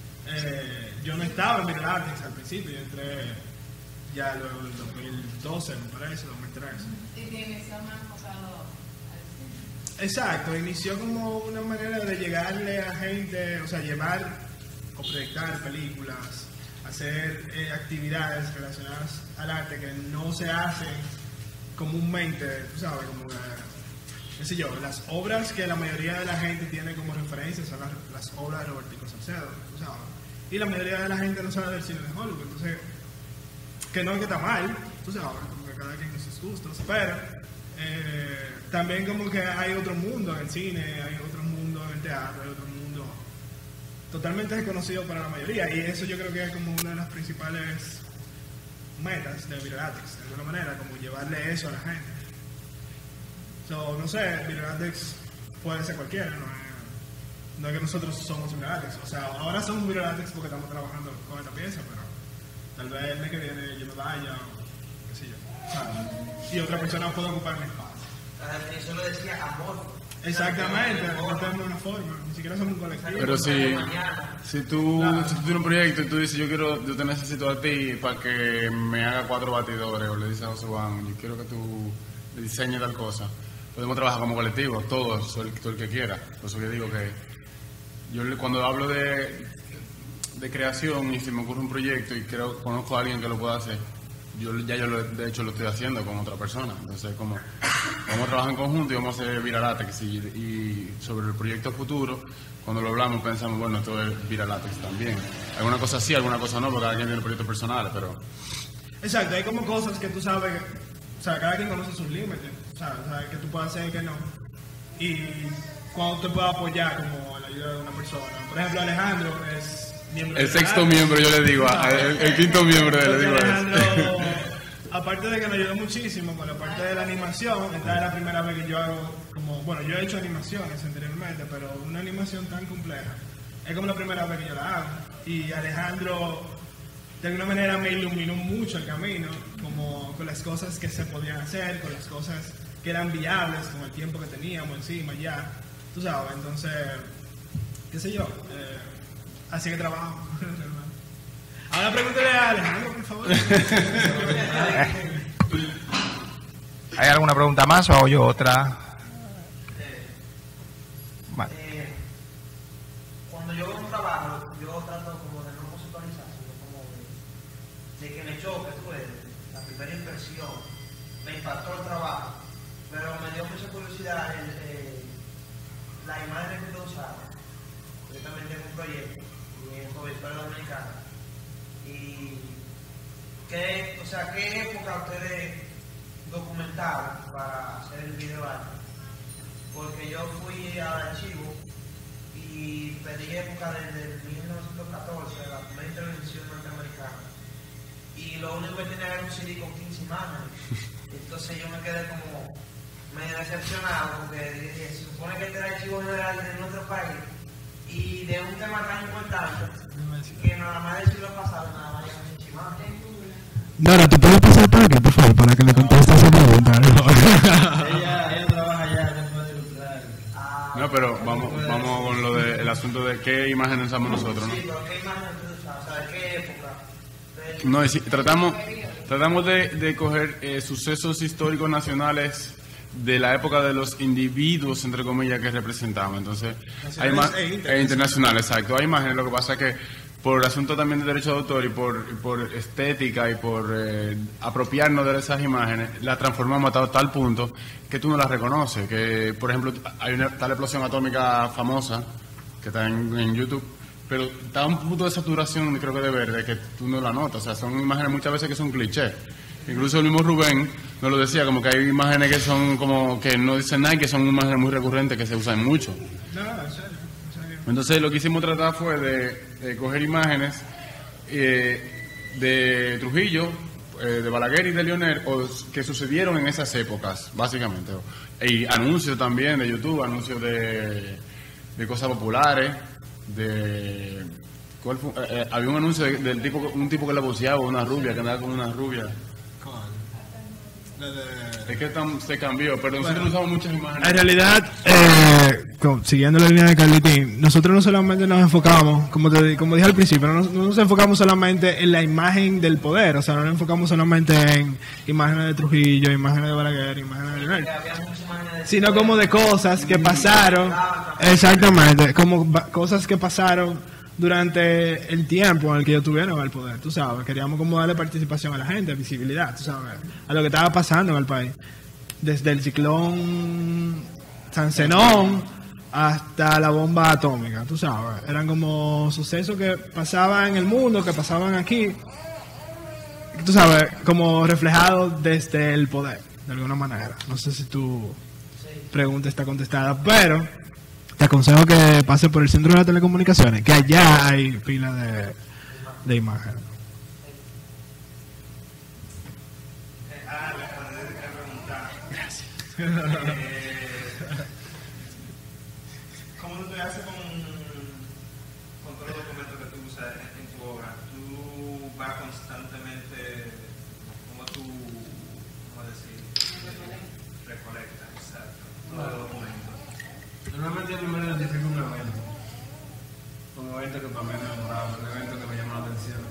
Yo no estaba en Viralatex al principio, yo entré ya luego en 2012, me parece, 2013. Y que inició más enfocado al cine. Exacto, inició como una manera de llegarle a gente, o sea, llevar o proyectar películas, hacer actividades relacionadas al arte que no se hacen comúnmente, tú sabes, como qué sé yo, las obras que la mayoría de la gente tiene como referencia son las obras de Robertico Salcedo, tú sabes, y la mayoría de la gente no sabe del cine de Hollywood, entonces, que no es que está mal, tú sabes, como que cada quien con sus gustos, pero también como que hay otro mundo en el cine, hay otro mundo en el teatro, hay otro mundo totalmente desconocido para la mayoría, y eso yo creo que es como una de las principales metas de Viralatex, de alguna manera, como llevarle eso a la gente. So, no sé, Viralatex puede ser cualquiera, no es que nosotros somos Viralatex, o sea, ahora somos Viralatex porque estamos trabajando con esta pieza, pero tal vez el mes que viene yo me vaya, o qué sé yo, ¿sabes? Y otra persona puede ocupar mi espacio. La definición lo decía amor. Exactamente, no tenemos una forma, ni siquiera somos un colectivo. Pero si tú tienes un proyecto y tú dices, yo te necesito a ti para que me haga 4 batidores, o le dices a José Juan, yo quiero que tú le diseñes tal cosa, podemos trabajar como colectivo, todos, todo el que quiera. Por eso que digo que yo cuando hablo de creación y si me ocurre un proyecto y conozco a alguien que lo pueda hacer, de hecho lo estoy haciendo con otra persona. Entonces como vamos a trabajar en conjunto y vamos a hacer Viralatex y sobre el proyecto futuro, cuando lo hablamos pensamos, bueno, esto es Viralatex también. Alguna cosa sí, alguna cosa no, porque cada quien tiene proyectos personales, pero... Exacto, hay como cosas que tú sabes, o sea, cada quien conoce sus límites, ¿sabes? O sea, que tú puedes hacer y que no. Y cuando te puedes apoyar como la ayuda de una persona. Por ejemplo, Alejandro es miembro el sexto miembro, yo le digo, el quinto miembro le digo Alejandro, aparte de que me ayudó muchísimo con la parte de la animación, esta es la primera vez que yo hago como, bueno, yo he hecho animaciones anteriormente, pero una animación tan compleja, es como la primera vez que yo la hago. Y Alejandro, de alguna manera, me iluminó mucho el camino, como con las cosas que se podían hacer, con las cosas que eran viables, con el tiempo que teníamos encima ya, tú sabes, entonces, qué sé yo, así que trabajo. Ahora pregúntale a Alejandro, por favor. ¿Hay alguna pregunta más o hago yo otra? Vale. Cuando yo veo un trabajo, yo trato como de no conceptualizar, sino como de que me choque, tú ves, la primera impresión, me impactó el trabajo, pero me dio mucha curiosidad la imagen que tú usabas. Yo también tengo un proyecto, y es sobre historia dominicana. Y qué época ustedes documentaron para hacer el video arte, porque yo fui al archivo y pedí época desde 1914, la primera intervención norteamericana, y lo único que tenía era un CD con 15 imágenes. Entonces yo me quedé como medio decepcionado, porque dije, se supone que este era el archivo general de nuestro país y de un tema tan importante que nada más del siglo pasado nada más llegan 15 imágenes. Nora, ¿tú puedes pasar para acá, por favor, para que le conteste esa pregunta? ella trabaja allá, ella puede ilustrar. No, pero vamos con lo del asunto de qué imágenes usamos nosotros, ¿no? Sí, pero ¿qué imágenes tú usas? O sea, ¿de qué época? No, es decir, tratamos de coger sucesos históricos nacionales de la época de los individuos, entre comillas, que representamos. Entonces, hay internacionales, exacto. Hay imágenes, lo que pasa es que por asunto también de derecho de autor y por estética y por apropiarnos de esas imágenes, las transformamos a tal punto que tú no las reconoces. Que, por ejemplo, hay una tal explosión atómica famosa que está en YouTube, pero está a un punto de saturación, creo que de verde, que tú no la notas. O sea, son imágenes muchas veces que son clichés. Incluso el mismo Rubén nos lo decía, como que hay imágenes que son como que no dicen nada y que son imágenes muy recurrentes que se usan mucho. No, en serio. Entonces lo que hicimos tratar fue de coger imágenes de Trujillo, de Balaguer y de Leonel, que sucedieron en esas épocas, básicamente. Y anuncios también de YouTube, anuncios de cosas populares, había un anuncio del tipo, un tipo que le boceaba una rubia, que andaba con una rubia. Es que se cambió, pero nosotros usamos muchas imágenes. En realidad, siguiendo la línea de Carlitín, nosotros no solamente nos enfocamos, como dije al principio, no nos enfocamos solamente en la imagen del poder, o sea, no nos enfocamos solamente en imágenes de Trujillo, imágenes de Balaguer, imágenes de Leonel, sino como de cosas que pasaron, exactamente, como cosas que pasaron durante el tiempo en el que ellos tuvieron el poder, tú sabes, queríamos como darle participación a la gente, visibilidad, tú sabes, a lo que estaba pasando en el país, desde el ciclón San Zenón hasta la bomba atómica, tú sabes, eran como sucesos que pasaban en el mundo, que pasaban aquí, tú sabes, como reflejados desde el poder, de alguna manera. No sé si tu pregunta está contestada, pero te aconsejo que pases por el Centro de las Telecomunicaciones, que allá hay pila de imágenes. Gracias. ¿Cómo tú te haces con todos los documentos que tú usas en tu obra? ¿Tú vas constantemente, como tú, cómo decir, recolectas, exacto, todos los documentos? Normalmente yo primero identifico un evento que para mí me enamoraba, un evento que me llamó la atención.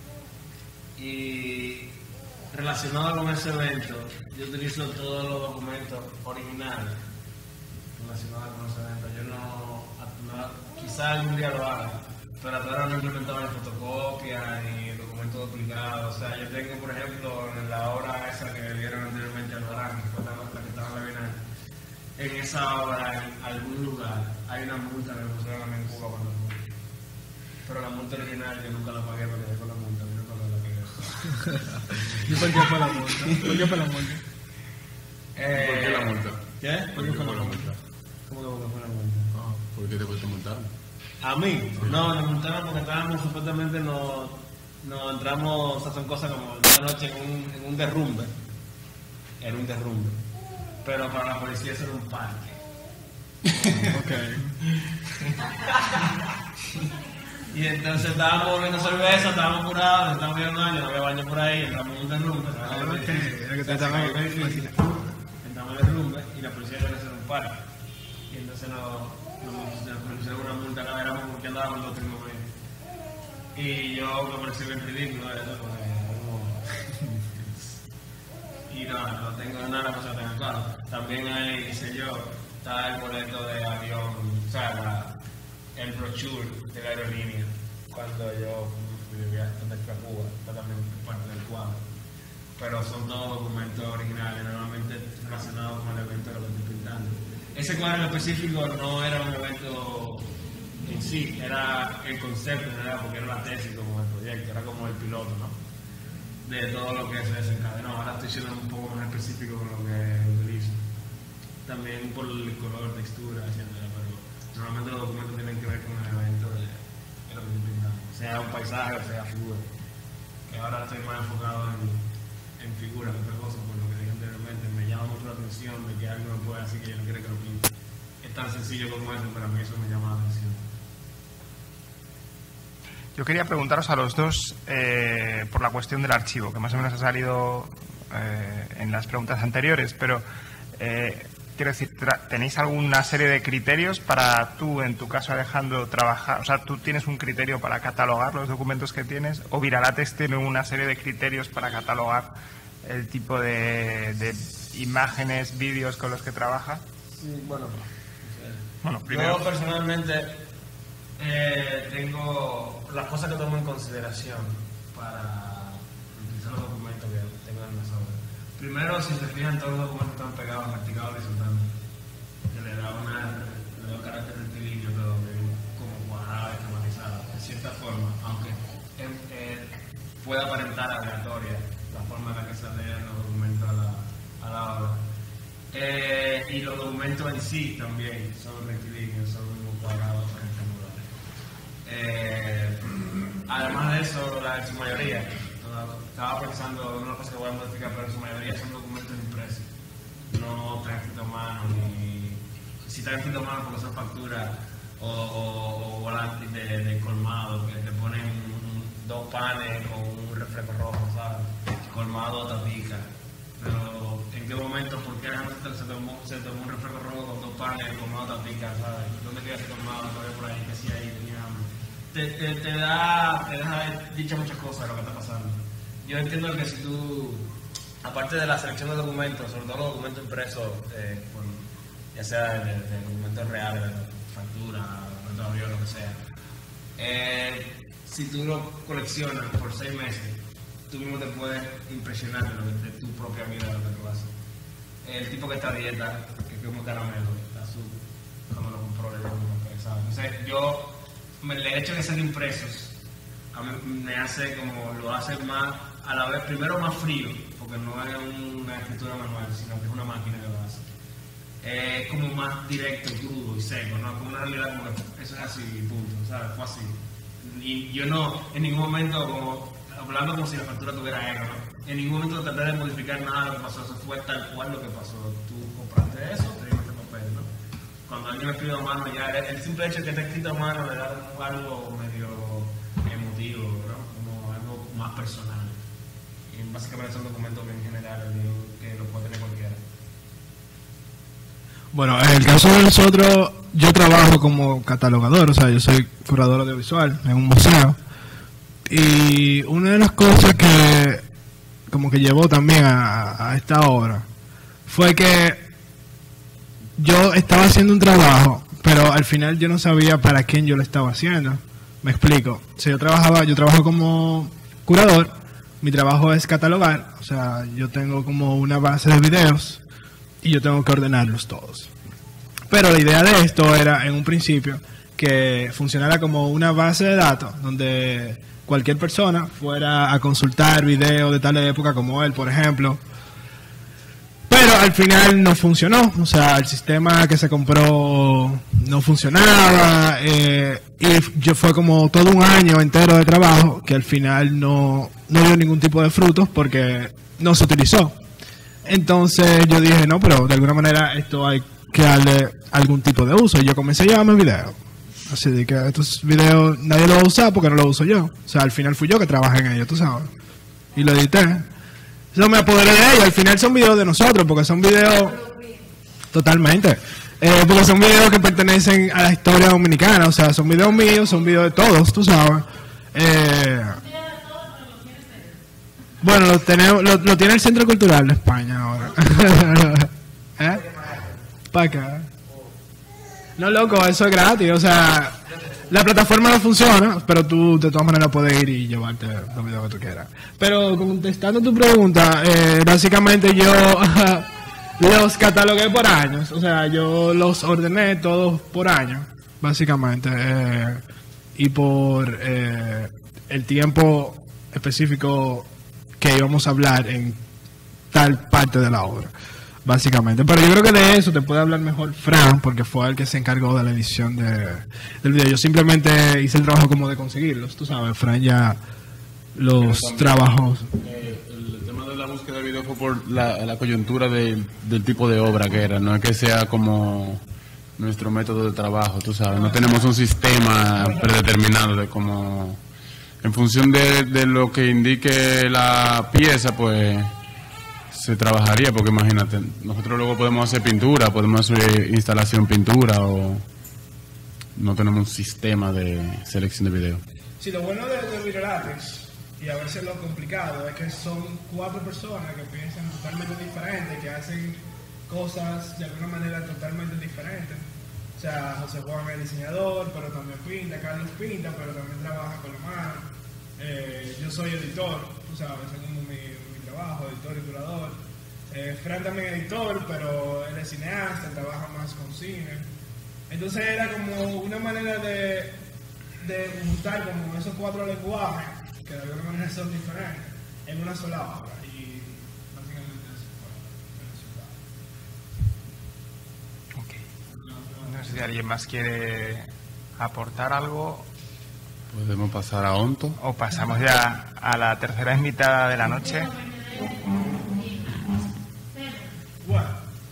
Y relacionado con ese evento, yo utilizo todos los documentos originales relacionados con ese evento. Yo quizá algún día lo haga, pero hasta ahora no implementaba ni fotocopia ni documentos duplicados. O sea, yo tengo, por ejemplo, en la obra esa que vieron anteriormente al Barán, que fue la que estaba en la Bienal, en esa obra, en algún lugar, hay una multa que me pusieron a mí en Cuba cuando fui. Pero la multa original yo nunca la pagué porque dejé con la multa, a mí nunca me la pagué. ¿Y por qué fue la multa? ¿Por qué fue la multa? ¿Por qué la multa? ¿Qué? ¿Por qué fue la multa? ¿Cómo que fue la multa? ¿Por qué te fuiste multado? ¿A mí? No, nos multaron porque estábamos, supuestamente nos entramos, o sea, son cosas como una noche en un derrumbe. Era un derrumbe. Pero para la policía eso era un parque. Ok. Y entonces estábamos bebiendo cerveza, estábamos curados, estábamos viendo baño, no había baño por ahí, entramos en un derrumbe. Era que te estaban Entramos en el derrumbe y la policía iba a hacer un parque. Y entonces nos pusieron una multa, acá éramos porque andábamos los primos míos. Y yo me pareció bien ridículo eso, porque y no tengo nada más que tengo claro. También hay, qué sé yo, está el boleto de avión, o sea, el brochure de la aerolínea. Cuando yo fui de viaje a Cuba, está también parte del cuadro. Pero son todos documentos originales, normalmente relacionados con el evento de lo que estoy pintando. Ese cuadro en específico no era un evento en sí, era el concepto, ¿verdad? Porque era la tesis como el proyecto, era como el piloto, ¿no? De todo lo que se desencadenó. Ahora estoy siendo un poco más específico con lo que utilizo. También por el color, textura, etcétera, pero normalmente los documentos tienen que ver con el evento de lo que estoy pintando. Sea un paisaje o sea figura. Que ahora estoy más enfocado en figuras que otra cosa, por lo que dije anteriormente. Me llama mucho la atención de que algo me pueda decir que yo no quiero que lo pinte. Es tan sencillo como eso, pero a mí eso me llama la atención. Yo quería preguntaros a los dos por la cuestión del archivo, que más o menos ha salido en las preguntas anteriores, pero quiero decir, ¿tenéis alguna serie de criterios para tú, en tu caso, Alejandro, trabajar? O sea, ¿tú tienes un criterio para catalogar los documentos que tienes? ¿O Viralatex tiene una serie de criterios para catalogar el tipo de imágenes, vídeos con los que trabaja? Sí, bueno, primero... yo personalmente tengo las cosas que tomo en consideración para utilizar los documentos que tengo en las obras. Primero, si se fijan, todos los documentos están pegados, vertical o horizontal, que le da un carácter rectilíneo, pero como cuadrado, esquematizado, de cierta forma, aunque pueda aparentar aleatoria la forma en la que se leen los documentos a la obra. Y los documentos en sí también son rectilíneos, son cuadrados, rectangulares. Además de eso, en su mayoría, estaba pensando en una cosa que voy a modificar, pero en su mayoría son documentos impresos, no están escritos a mano, ni si están escritos a mano porque son facturas o volantes de colmado, que te ponen dos panes con un reflejo rojo, ¿sabes? Colmado tapica. Pero ¿en qué momento, por qué se tomó un reflejo rojo con dos panes colmado tapica, ¿sabes? ¿Dónde queda ese colmado? Todavía por ahí, que sí, ahí tenía hambre. Te deja dicha muchas cosas de lo que está pasando. Yo entiendo que si tú, aparte de la selección de documentos, sobre todo los documentos impresos, ya sea de documentos reales, de factura, documentos de avión, lo que sea, si tú lo coleccionas por 6 meses, tú mismo te puedes impresionar de tu propia vida, de lo que tú haces. El tipo que está a dieta, que come caramelo, azúcar, cuando lo compró, le digo, ¿sabes? Entonces, el hecho de ser impresos, a mí me hace como, lo hace más, a la vez, primero más frío, porque no es una escritura manual, sino que es una máquina que lo hace. Es como más directo, crudo y seco, ¿no? Como una realidad, como que eso es así, punto, ¿sabes? Fue así. Y yo no, en ningún momento, como hablando como si la factura tuviera ego, ¿no? En ningún momento traté de modificar nada de lo que pasó, eso fue tal cual lo que pasó. Tú compraste eso, te dieron este papel, ¿no? Cuando alguien lo escribe a mano, ya el simple hecho de que esté escrito a mano le da como algo medio emotivo, ¿no? Como algo más personal. Y básicamente son documentos bien generales, que lo puede tener cualquiera. Bueno, en el caso de nosotros, yo trabajo como catalogador, o sea, yo soy curador audiovisual en un museo. Y una de las cosas que como que llevó también a esta obra fue que yo estaba haciendo un trabajo, pero al final yo no sabía para quién yo lo estaba haciendo. Me explico. O sea, yo trabajo como curador, mi trabajo es catalogar, o sea, yo tengo como una base de videos y yo tengo que ordenarlos todos. Pero la idea de esto era, en un principio, que funcionara como una base de datos donde cualquier persona fuera a consultar videos de tal época como él, por ejemplo. Pero al final no funcionó, o sea, el sistema que se compró no funcionaba, y yo fue como todo un año entero de trabajo que al final no dio ningún tipo de frutos porque no se utilizó. Entonces yo dije, no, pero de alguna manera esto hay que darle algún tipo de uso, y yo comencé a llevarme videos. Así de que estos videos nadie los va a usar porque no los uso yo. O sea, al final fui yo que trabajé en ellos, tú sabes. Y lo edité. Yo me apoderé de ellos. Al final son videos de nosotros porque son videos... Totalmente. Porque son videos que pertenecen a la historia dominicana. O sea, son videos míos, son videos de todos, tú sabes. Bueno, lo tiene el Centro Cultural de España ahora. ¿Eh? ¿Para acá? No, loco, eso es gratis, o sea, la plataforma no funciona, pero tú de todas maneras puedes ir y llevarte los videos que tú quieras. Pero contestando tu pregunta, básicamente yo los catalogué por años, o sea, yo los ordené todos por año, básicamente, y por el tiempo específico que íbamos a hablar en tal parte de la obra. Básicamente, pero yo creo que de eso te puede hablar mejor Fran, porque fue el que se encargó de la edición del video. Yo simplemente hice el trabajo como de conseguirlos, tú sabes, Fran ya los trabajos. El tema de la búsqueda de video fue por la coyuntura del tipo de obra que era, no es que sea como nuestro método de trabajo, tú sabes, no tenemos un sistema predeterminado de cómo en función de lo que indique la pieza, pues se trabajaría, porque imagínate, nosotros luego podemos hacer pintura, podemos hacer instalación pintura, o no tenemos un sistema de selección de video. Sí, lo bueno de Viralatex, y a veces lo complicado, es que son 4 personas que piensan totalmente diferentes, que hacen cosas de alguna manera totalmente diferentes. O sea, José Juan es diseñador, pero también pinta, Carlos pinta, pero también trabaja con la mano. Yo soy editor, tú sabes, ese es como mi trabajo, editor y curador. Fran también es editor, pero él es cineasta, trabaja más con cine. Entonces era como una manera de juntar como esos 4 lenguajes, que de alguna manera son diferentes, en una sola obra. Y básicamente eso fue el resultado. No sé si alguien más quiere aportar algo. Podemos pasar a Onto. O pasamos ya a la tercera invitada de la noche. Bueno.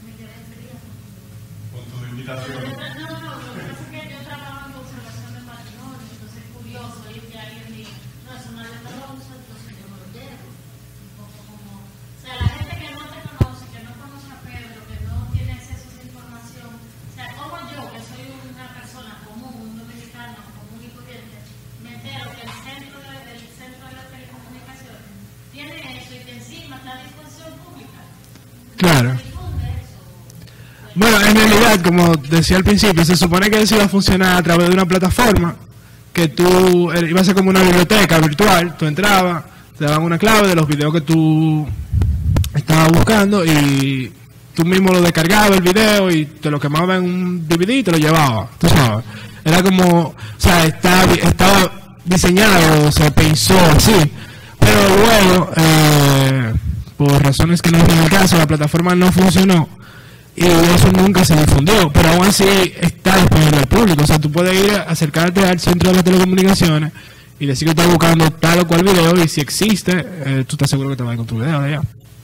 Con tu invitación. Lo que pasa es que yo trabajo en conservación de patrimonio, entonces es curioso ir que alguien diga, no, es una lenta rosa, entonces yo me lo llevo. Un poco como, o sea, la gente que no te conoce, que no conoce a Pedro, que no tiene acceso a esa información, o sea, como yo, que soy una persona común, un dominicano común y corriente, me entero que el centro de las telecomunicaciones tiene eso y que encima está a disposición pública. Claro. Bueno, en realidad, como decía al principio, se supone que eso iba a funcionar a través de una plataforma, que tú iba a ser como una biblioteca virtual, tú entrabas, te daban una clave de los videos que tú estabas buscando y tú mismo lo descargabas el video y te lo quemabas en un DVD y te lo llevabas, tú sabes. Era como, o sea, estaba diseñado, se pensó así, pero luego, por razones que no es el caso, la plataforma no funcionó. Y eso nunca se difundió, pero aún así está disponible al público. O sea, tú puedes ir, acercarte al centro de las telecomunicaciones y decir que estás buscando tal o cual video, y si existe, tú estás seguro que te vas con tu video de allá.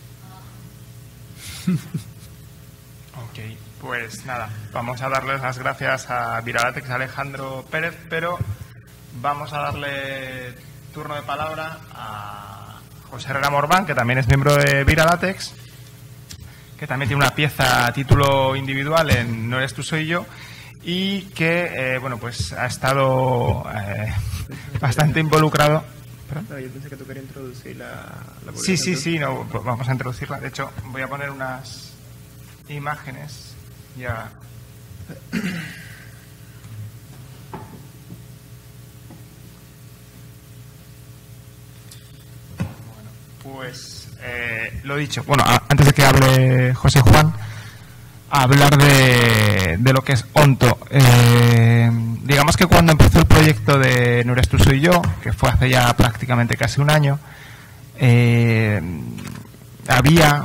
Ok, pues nada, vamos a darles las gracias a Viralatex Alejandro Pérez, pero vamos a darle turno de palabra a José Herrera Morván, que también es miembro de Viralatex, que también tiene una pieza a título individual en No eres tú, soy yo, y que, bueno, pues ha estado bastante involucrado. No, yo pensé que tú querías introducir la Sí, no, pues vamos a introducirla. De hecho, voy a poner unas imágenes ya. Pues lo dicho, bueno, antes de que hable José Juan, hablar de lo que es Onto. Digamos que cuando empezó el proyecto de No eres tú, soy yo, que fue hace ya prácticamente casi un año, había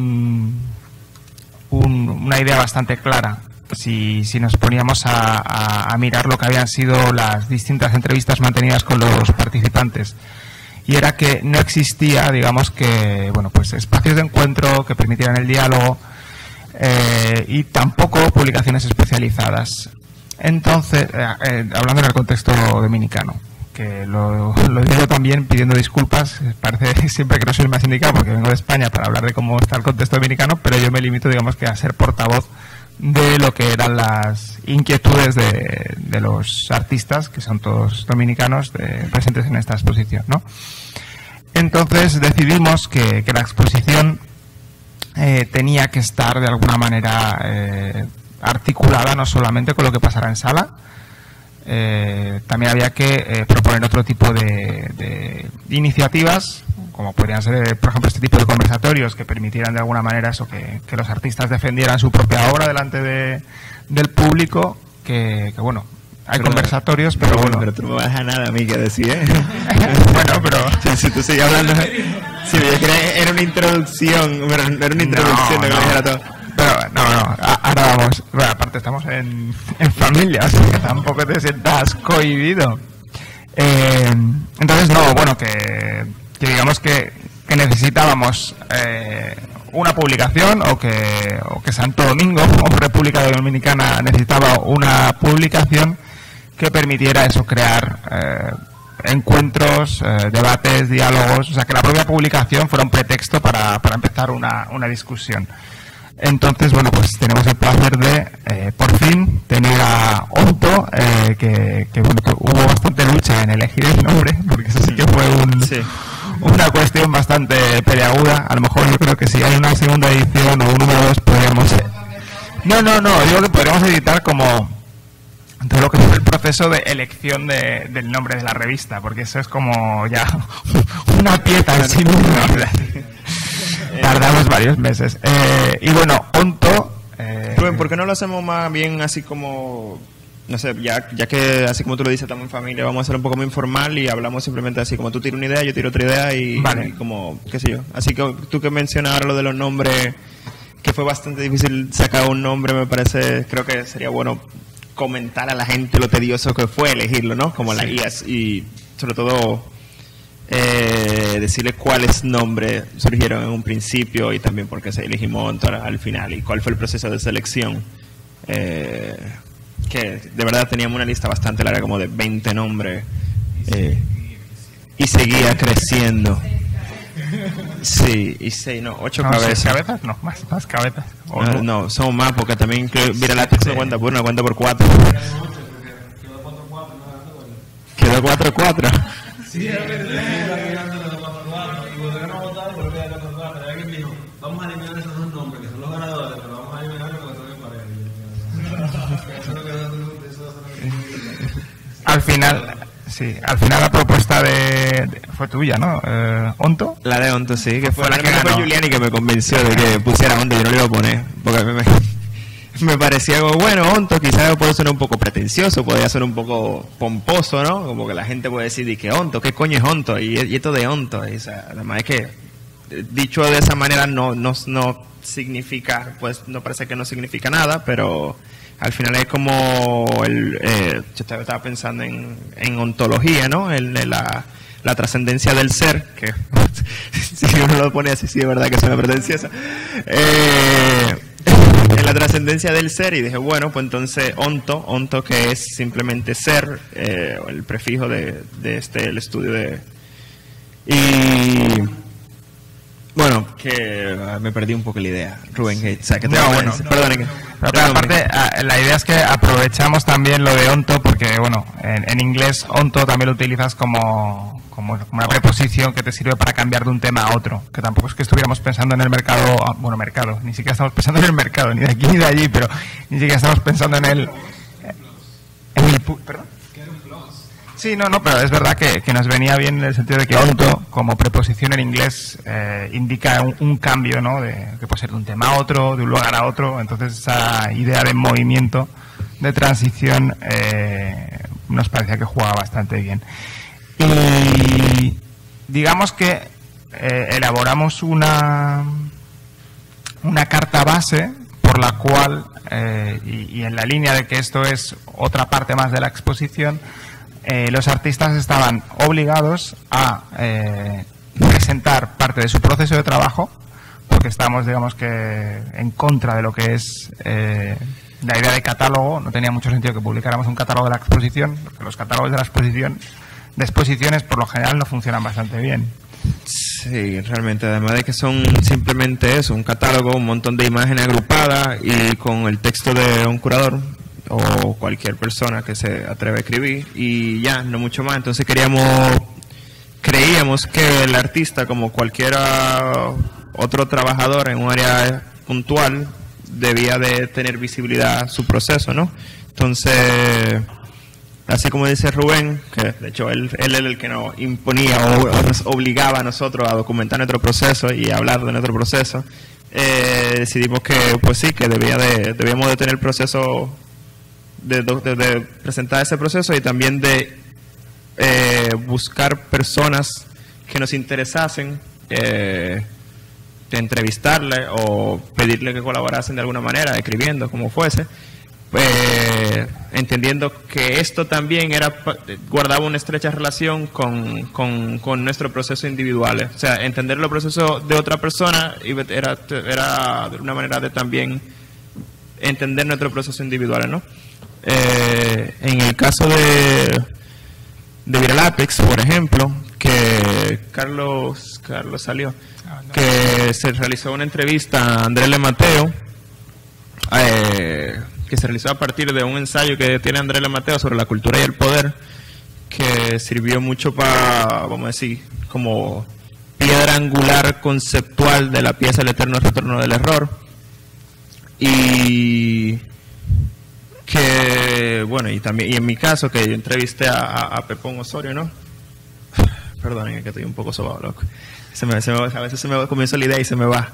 una idea bastante clara. Si nos poníamos a mirar lo que habían sido las distintas entrevistas mantenidas con los participantes, y era que no existía, digamos que, bueno, pues espacios de encuentro que permitieran el diálogo, y tampoco publicaciones especializadas. Entonces, hablando en el contexto dominicano, que lo digo también pidiendo disculpas, parece siempre que no soy el más indicado porque vengo de España para hablar de cómo está el contexto dominicano, pero yo me limito, digamos, que a ser portavoz de lo que eran las inquietudes de los artistas, que son todos dominicanos, presentes en esta exposición, ¿no? Entonces decidimos que la exposición tenía que estar de alguna manera articulada no solamente con lo que pasará en sala, también había que proponer otro tipo de iniciativas, como podrían ser, por ejemplo, este tipo de conversatorios que permitieran de alguna manera eso, que los artistas defendieran su propia obra delante del público, que bueno, hay conversatorios, pero bueno. Pero tú no me vas a dejar nada a mí que decir, ¿eh? Bueno, pero si tú sigues hablando, si yo creía que era una introducción, pero no era una introducción, no, que dijera todo. Pero no, ahora vamos. Bueno, aparte estamos en familia, así que tampoco te sientas cohibido. Entonces, no, bueno, que digamos que necesitábamos una publicación, o que Santo Domingo o República Dominicana necesitaba una publicación que permitiera eso, crear encuentros, debates, diálogos, o sea, que la propia publicación fuera un pretexto para empezar una discusión. Entonces, bueno, pues tenemos el placer de, por fin, tener a Onto, que bueno, que hubo bastante lucha en elegir el nombre, porque eso sí que fue una cuestión bastante peleaguda. A lo mejor yo creo que si hay una segunda edición o un número 2 podríamos... No, digo que podríamos editar como todo lo que fue el proceso de elección del nombre de la revista, porque eso es como ya una pieza en sí misma. Tardamos varios meses. Y bueno, Onto... Rubén, ¿por qué no lo hacemos más bien así como... No sé, ya que así como tú lo dices, estamos en familia, vamos a hacer un poco más informal y hablamos simplemente así, como tú tiras una idea, yo tiro otra idea y como, qué sé yo. Así que tú que mencionas ahora lo de los nombres, que fue bastante difícil sacar un nombre, me parece, creo que sería bueno comentar a la gente lo tedioso que fue elegirlo, ¿no? Como las IAS y sobre todo decirle cuáles nombres surgieron en un principio y también por qué se elegimos al final y cuál fue el proceso de selección. Que de verdad teníamos una lista bastante larga, como de 20 nombres, y seguía creciendo. Sí, y 8 cabezas. ¿Cabezas? No, más cabezas. No, son más, porque también Viralatex no cuenta por una, cuenta por 4. Quedó 4-4. Sí, es verdad. Y volvieron a votar por el 4-4. Alguien dijo, vamos a eliminar esos dos nombres, que son los ganadores, pero vamos a eliminar porque son en Al final la propuesta fue tuya, ¿no? Onto. La de Onto, sí, que fue la que fue Julián y que me convenció de que pusiera Onto, yo no le iba a poner, porque me parecía como, bueno, Onto quizás puede sonar un poco pretencioso, podría ser un poco pomposo, ¿no? Como que la gente puede decir, ¿y qué Onto? ¿Qué coño es Onto? Y esto de Onto, y, o sea, además es que dicho de esa manera no significa, pues no parece que no significa nada, pero al final es como yo estaba pensando en ontología, ¿no? En la trascendencia del ser, que si uno lo pone así, sí es verdad que suena pretenciosa. En la trascendencia del ser, y dije, bueno, pues entonces onto que es simplemente ser, el prefijo de el estudio de... Y... Bueno, que me perdí un poco la idea, Rubén. O sea, que perdón. Pero aparte, la idea es que aprovechamos también lo de onto, porque bueno, en inglés onto también lo utilizas como una preposición que te sirve para cambiar de un tema a otro, que tampoco es que estuviéramos pensando en el mercado, ni siquiera estamos pensando en el mercado, ni de aquí ni de allí, pero ni siquiera estamos pensando en el ¿perdón? Sí, no, pero es verdad que nos venía bien en el sentido de que onto, como preposición en inglés, indica un cambio, ¿no? Que puede ser de un tema a otro, de un lugar a otro. Entonces, esa idea de movimiento, de transición, nos parecía que jugaba bastante bien. Y digamos que elaboramos una carta base por la cual, y en la línea de que esto es otra parte más de la exposición, los artistas estaban obligados a presentar parte de su proceso de trabajo, porque estábamos, digamos que, en contra de lo que es la idea de catálogo. No tenía mucho sentido que publicáramos un catálogo de la exposición, porque los catálogos de exposiciones por lo general no funcionan bastante bien. Sí, realmente, además de que son simplemente eso, un catálogo, un montón de imágenes agrupadas y con el texto de un curador o cualquier persona que se atreve a escribir y ya, no mucho más. Entonces creíamos que el artista, como cualquier otro trabajador en un área puntual, debía de tener visibilidad su proceso, ¿no? Entonces, así como dice Rubén, que de hecho él era el que nos imponía o nos obligaba a nosotros a documentar nuestro proceso y a hablar de nuestro proceso, decidimos que pues sí, que debíamos de tener el proceso de presentar ese proceso y también de buscar personas que nos interesasen, de entrevistarle o pedirle que colaborasen de alguna manera, escribiendo, como fuese, entendiendo que esto también guardaba una estrecha relación con nuestro proceso individual. O sea, entender los procesos de otra persona era de una manera de también entender nuestro proceso individual, ¿no? En el caso de Viral Apex, por ejemplo, que Carlos salió, que se realizó una entrevista a Andrés Le Mateo, que se realizó a partir de un ensayo que tiene Andrés Le Mateo sobre la cultura y el poder, que sirvió mucho para, vamos a decir, como piedra angular conceptual de la pieza El eterno retorno del error. Y que, bueno, y también, y en mi caso, que yo entrevisté a Pepón Osorio, ¿no? Perdonen, es que estoy un poco sobado, loco. A veces se me comienza la idea y se me va.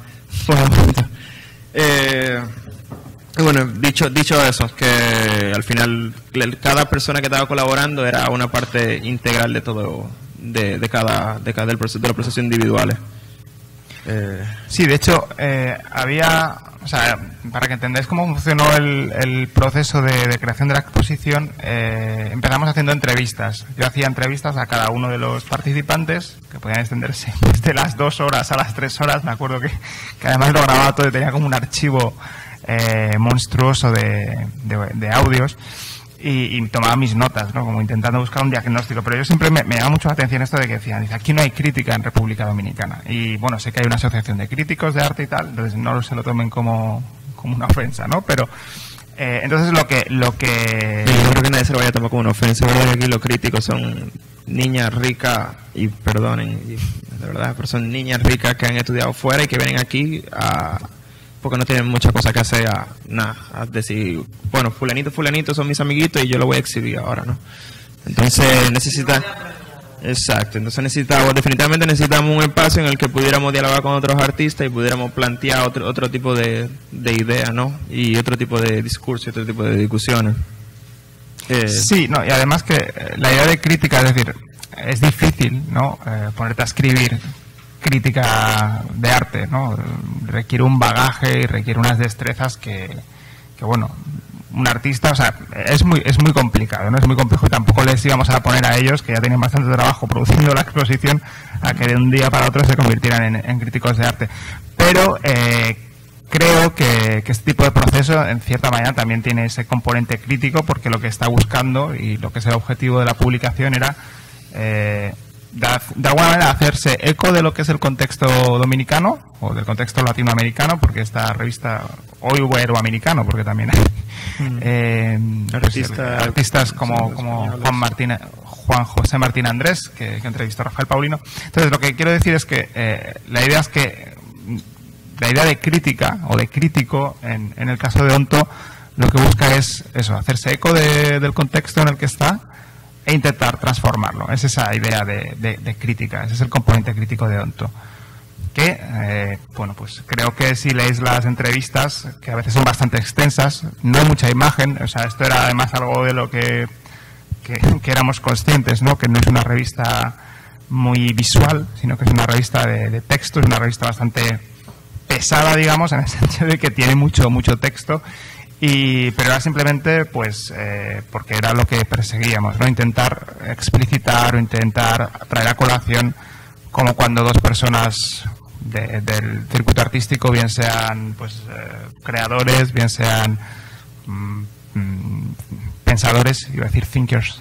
Y bueno, dicho eso, que al final cada persona que estaba colaborando era una parte integral de todo, de cada del proceso, de los procesos individuales. Sí, de hecho, había, o sea, para que entendáis cómo funcionó el proceso de creación de la exposición, empezamos haciendo entrevistas. Yo hacía entrevistas a cada uno de los participantes, que podían extenderse desde las 2 horas a las 3 horas. Me acuerdo que además lo grababa todo y tenía como un archivo monstruoso de audios. Y tomaba mis notas, ¿no? Como intentando buscar un diagnóstico. Pero yo siempre me llama mucho la atención esto de que decían, dice, aquí no hay crítica en República Dominicana. Y bueno, sé que hay una asociación de críticos de arte y tal, entonces no se lo tomen como una ofensa, ¿no? Pero entonces lo que yo creo que nadie se lo vaya a tomar como una ofensa, ¿verdad? Aquí los críticos son niñas ricas, y perdonen, de verdad, pero son niñas ricas que han estudiado fuera y que vienen aquí porque no tienen muchas cosas que hacer, a decir, bueno, fulanito son mis amiguitos y yo lo voy a exhibir ahora, ¿no? Entonces definitivamente necesitamos un espacio en el que pudiéramos dialogar con otros artistas y pudiéramos plantear otro tipo de ideas, ¿no? Y otro tipo de discurso, otro tipo de discusiones. Sí, no, y además que la idea de crítica, es decir, es difícil, ¿no? Ponerte a escribir crítica de arte, ¿no? Requiere un bagaje y requiere unas destrezas que bueno, un artista, o sea, es muy complicado, ¿no? Es muy complejo y tampoco les íbamos a poner a ellos, que ya tienen bastante trabajo produciendo la exposición, a que de un día para otro se convirtieran en críticos de arte. Pero creo que este tipo de proceso, en cierta manera, también tiene ese componente crítico, porque lo que está buscando y lo que es el objetivo de la publicación era de alguna manera hacerse eco de lo que es el contexto dominicano o del contexto latinoamericano, porque esta revista, o iberoamericano, porque también hay artistas como Juan José Martín Andrés, que entrevistó a Rafael Paulino. Entonces, lo que quiero decir es que la idea de crítica o de crítico en el caso de Onto, lo que busca es eso, hacerse eco del contexto en el que está e intentar transformarlo. Es esa idea de crítica, ese es el componente crítico de Onto. Que, bueno, pues creo que si leéis las entrevistas, que a veces son bastante extensas, no hay mucha imagen, o sea, esto era además algo de lo que éramos conscientes, ¿no? Que no es una revista muy visual, sino que es una revista de texto, es una revista bastante pesada, digamos, en el sentido de que tiene mucho texto. Pero era simplemente pues porque era lo que perseguíamos, ¿no? Intentar explicitar o intentar traer a colación como cuando dos personas del circuito artístico, bien sean pues creadores, bien sean pensadores, iba a decir thinkers,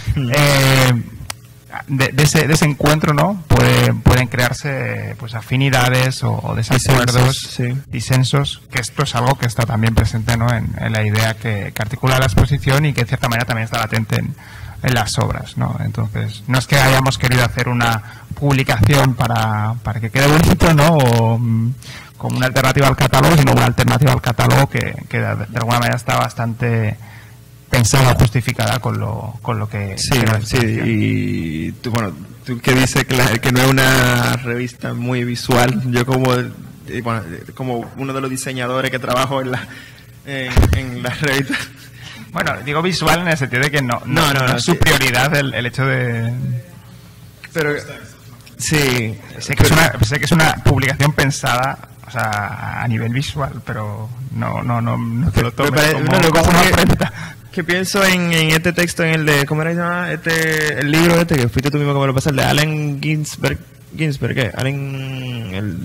de ese encuentro, ¿no? Pueden crearse pues afinidades o desacuerdos, disensos, que esto es algo que está también presente, ¿no? en la idea que articula la exposición y que en cierta manera también está latente en las obras, ¿no? Entonces, no es que hayamos querido hacer una publicación para que quede bonito, ¿no? O como una alternativa al catálogo, sino una alternativa al catálogo que de alguna manera está bastante pensada, justificada con lo que... Sí, y tú que dices que no es una revista muy visual, yo como uno de los diseñadores que trabajo en la revista... Bueno, digo visual en el sentido de que no es su prioridad el hecho de... Pero sí, sé que es una publicación pensada, o sea, a nivel visual, pero no te lo tomes como una ofrenda. Que pienso en este texto, en el de, ¿cómo era el libro que fuiste tú mismo que me lo pasaste, el de Allen Ginsberg, ¿qué? el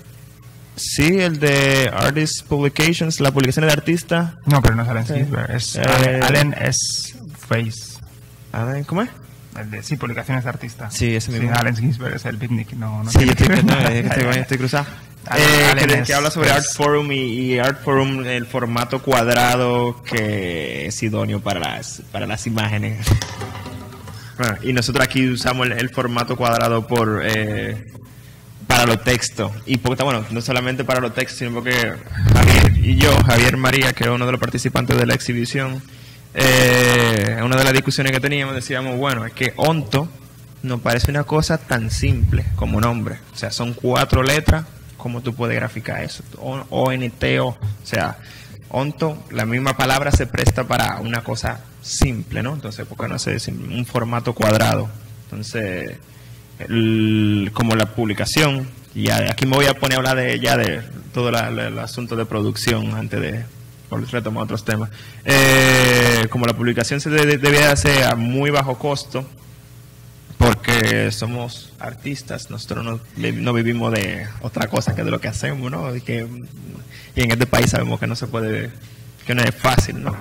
de Artist Publications, la publicación de artista. No, pero no es Allen Ginsberg, es Allen S. Face. ¿Cómo es? Sí, publicaciones de artistas. Sí, ese mismo. Sí, Allen Ginsberg es el picnic, no Sí, yo tiene estoy cruzado. Allen Que habla sobre Art Forum y Art Forum, el formato cuadrado que es idóneo para las imágenes. Bueno, y nosotros aquí usamos el formato cuadrado para los textos. Y bueno, no solamente para los textos, sino porque Javier María, que es uno de los participantes de la exhibición, una de las discusiones que teníamos, decíamos, bueno, es que Onto nos parece una cosa tan simple como nombre. O sea, son 4 letras, ¿cómo tú puedes graficar eso? O-N-T-O. O sea, Onto, la misma palabra se presta para una cosa simple, ¿no? Entonces, ¿por qué no se dice un formato cuadrado? Entonces, como la publicación, ya aquí me voy a poner a hablar de todo el asunto de producción antes de retomar otros temas. Como la publicación se debía hacer a muy bajo costo, porque somos artistas, nosotros no vivimos de otra cosa que de lo que hacemos, ¿no? Y en este país sabemos que no se puede, que no es fácil, ¿no?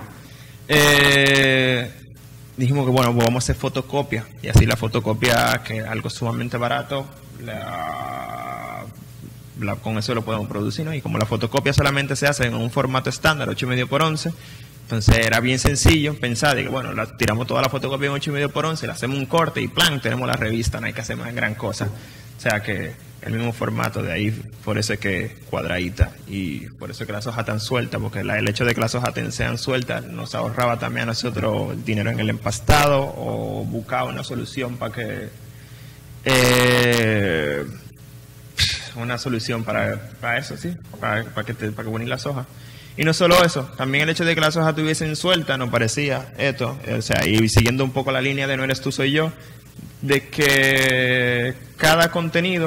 Dijimos que bueno, pues vamos a hacer fotocopia, y así la fotocopia, que es algo sumamente barato, con eso lo podemos producir, ¿no? Y como la fotocopia solamente se hace en un formato estándar, 8,5 por 11, entonces era bien sencillo pensar de que bueno, tiramos toda la fotocopia en 8,5 por 11, le hacemos un corte y plan, tenemos la revista, no hay que hacer más gran cosa. O sea que el mismo formato, de ahí, por eso es que cuadradita, y por eso es que las hojas están sueltas, porque el hecho de que las hojas sean sueltas nos ahorraba también a nosotros el dinero en el empastado, o buscar una solución para que una solución para eso, sí, para que unir las hojas. Y no solo eso, también el hecho de que las hojas estuviesen sueltas nos parecía esto, o sea, y siguiendo un poco la línea de no eres tú, soy yo, de que cada contenido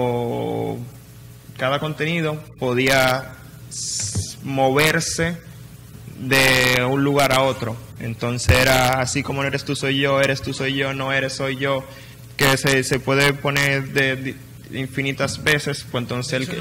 podía moverse de un lugar a otro. Entonces era así como no eres tú, soy yo, no eres, soy yo, que se puede poner de infinitas veces, pues entonces el que...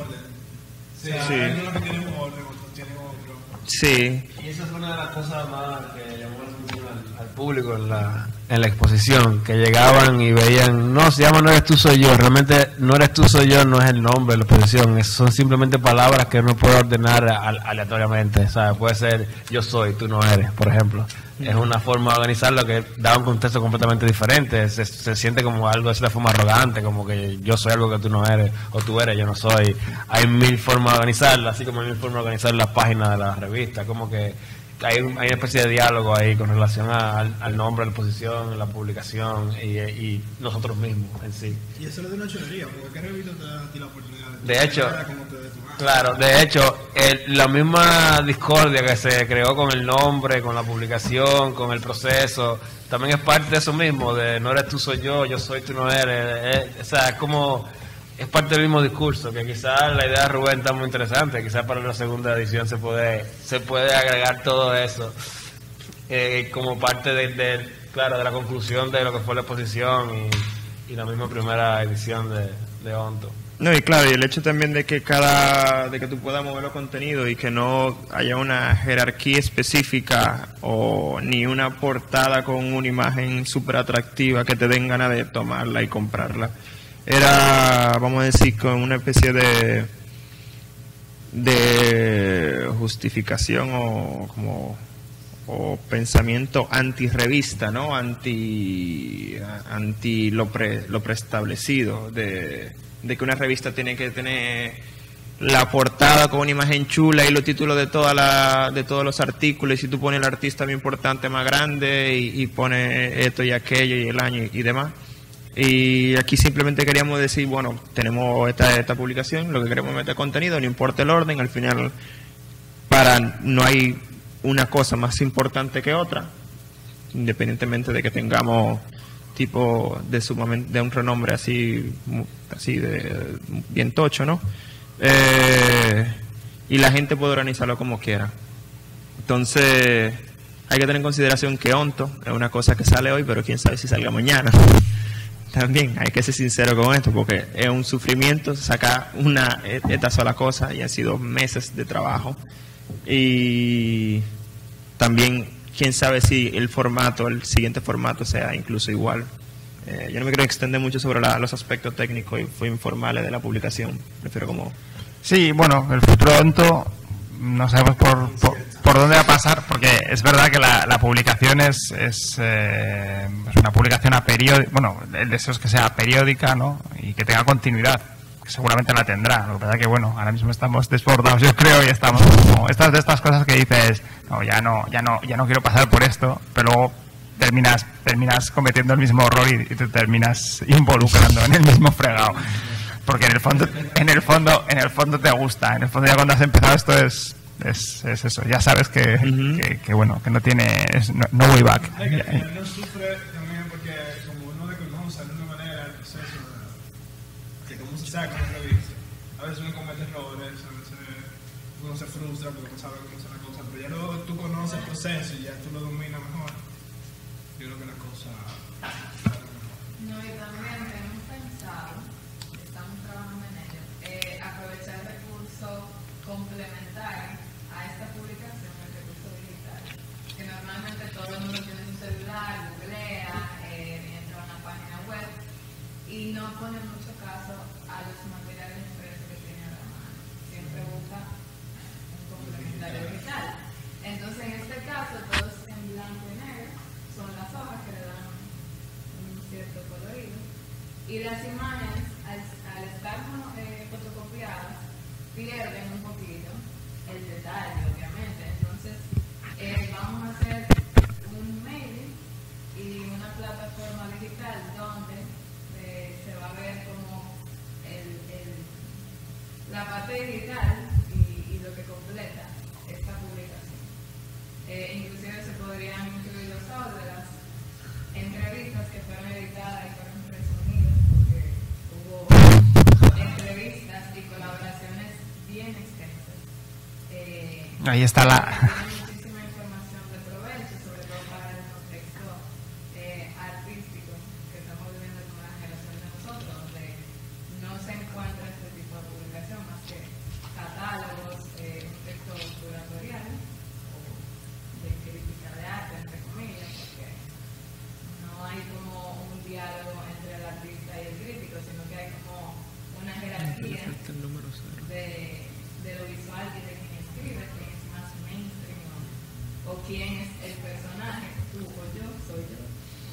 Sí. Y esa es una de las cosas más que llamó la atención al público en la exposición, que llegaban y veían, no, se llama No eres tú, soy yo. Realmente No eres tú, soy yo no es el nombre de la exposición, son simplemente palabras que uno puede ordenar aleatoriamente, ¿sabes? Puede ser yo soy, tú no eres, por ejemplo. Es una forma de organizarlo que da un contexto completamente diferente. Se siente como algo de cierta forma arrogante, como que yo soy algo que tú no eres, o tú eres, yo no soy. Hay 1000 formas de organizarlo, así como hay 1000 formas de organizar las páginas de la revista. Como que hay una especie de diálogo ahí con relación al nombre, la exposición, la publicación y nosotros mismos en sí. Y eso es de una chulería, porque ¿qué revista te da a ti la oportunidad de hecho? Claro, de hecho, la misma discordia que se creó con el nombre, con la publicación, con el proceso, también es parte de eso mismo, de no eres tú, soy yo soy, tú no eres. O sea, es parte del mismo discurso, que quizás la idea de Rubén está muy interesante, quizás para la segunda edición se puede agregar todo eso como parte de la conclusión de lo que fue la exposición y la misma primera edición de Onto. No, y claro, y el hecho también de que tú puedas mover los contenidos y que no haya una jerarquía específica o ni una portada con una imagen súper atractiva que te den ganas de tomarla y comprarla. Era, vamos a decir, con una especie de justificación o pensamiento anti-revista, ¿no? Anti lo preestablecido, de que una revista tiene que tener la portada con una imagen chula y los títulos de todos los artículos, y si tú pones el artista más importante, más grande, y pones esto y aquello y el año y demás. Y aquí simplemente queríamos decir, bueno, tenemos esta publicación, lo que queremos es meter contenido, no importa el orden, al final no hay una cosa más importante que otra, independientemente de que tengamos tipo de un renombre así de bien tocho, ¿no? Y la gente puede organizarlo como quiera. Entonces hay que tener en consideración que Onto es una cosa que sale hoy, pero quién sabe si salga mañana. También hay que ser sincero con esto, porque es un sufrimiento sacar esta sola cosa, y han sido meses de trabajo. Y también quién sabe si el siguiente formato sea incluso igual. Yo no me quiero extender mucho sobre los aspectos técnicos y informales de la publicación. Prefiero como... Sí, bueno, el futuro pronto no sabemos por dónde va a pasar, porque es verdad que la publicación es una publicación a periódica, bueno, el deseo es que sea periódica, ¿no? Y que tenga continuidad, que seguramente la tendrá. Lo que pasa es que, bueno, ahora mismo estamos desbordados, yo creo, y estamos como estas cosas que dices, no, ya no quiero pasar por esto, pero luego terminas cometiendo el mismo error y te terminas involucrando en el mismo fregado. Porque en el fondo te gusta. En el fondo ya cuando has empezado esto es eso. Ya sabes que bueno, que no tiene no way back. No sufre también porque como uno le conoce de una manera el proceso, que como se saca una entrevista, a veces uno comete errores, a veces uno se frustra porque no sabe cómo hacer la cosa, pero ya luego tú conoces el proceso y ya tú lo dominas mejor. Yo creo que la cosa sale mejor. No, y también tenemos pensado, estamos trabajando en ello, aprovechar el recurso complementario a esta publicación, el recurso digital, que normalmente todo el mundo tiene su celular, googlea, entra a una página web y no pone mucho caso a los materiales impresos que tiene a la mano. Siempre busca un complementario digital. Entonces, en este caso, todo es en blanco y negro, son las hojas que le dan un cierto colorido. Y las imágenes, al estar fotocopiadas, pierden un poquito el detalle, obviamente. Entonces, vamos a hacer un mail y una plataforma digital donde se va a ver como la parte digital y lo que completa esta publicación. Inclusive se podrían incluir los audios de las entrevistas que fueron editadas y fueron resumidas, porque hubo entrevistas y colaboraciones bien extensas. Ahí está la... Tiene muchísima información de provecho, sobre todo para el contexto artístico que estamos viviendo con la generación de nosotros, donde no se encuentra este tipo de publicación más que catálogos, un texto curatorial o de crítica de arte, entre comillas, porque no hay como un diálogo entre el artista y el crítico, sino que hay como una jerarquía de lo visual y de quién escribe, quién es más mainstream o quién es el personaje, tú o yo, soy yo.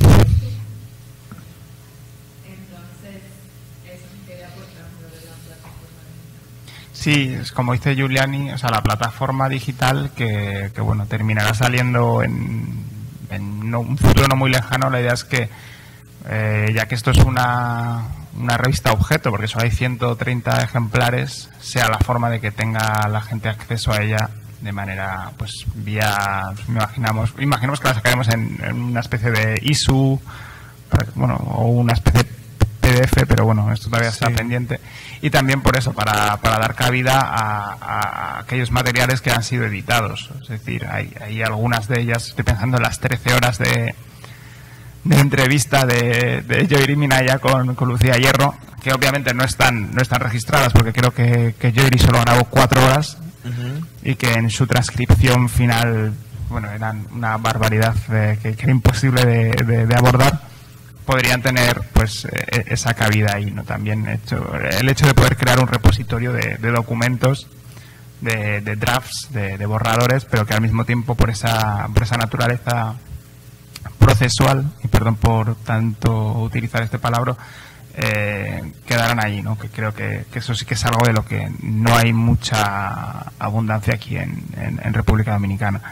Entonces, eso quería aportar sobre la plataforma digital. Sí, es como dice Giuliani, o sea, la plataforma digital que bueno, terminará saliendo en un futuro no muy lejano. La idea es que, ya que esto es una revista objeto, porque solo hay 130 ejemplares, sea la forma de que tenga la gente acceso a ella de manera, pues, vía, imaginamos que la sacaremos en una especie de ISU, bueno, o una especie de PDF, pero bueno, esto todavía está pendiente. Y también por eso, para dar cabida a aquellos materiales que han sido editados. Es decir, hay algunas de ellas, estoy pensando en las 13 horas de entrevista de Yoiri Minaya con Lucía Hierro, que obviamente no están registradas, porque creo que Yoiri solo grabó 4 horas y que en su transcripción final, bueno, eran una barbaridad que era imposible de abordar. Podrían tener pues esa cabida ahí, ¿no? También el hecho de poder crear un repositorio de documentos, de drafts, de borradores, pero que al mismo tiempo por esa naturaleza procesual, y perdón por tanto utilizar este palabra, quedarán ahí, ¿no? Que creo que eso sí que es algo de lo que no hay mucha abundancia aquí en República Dominicana.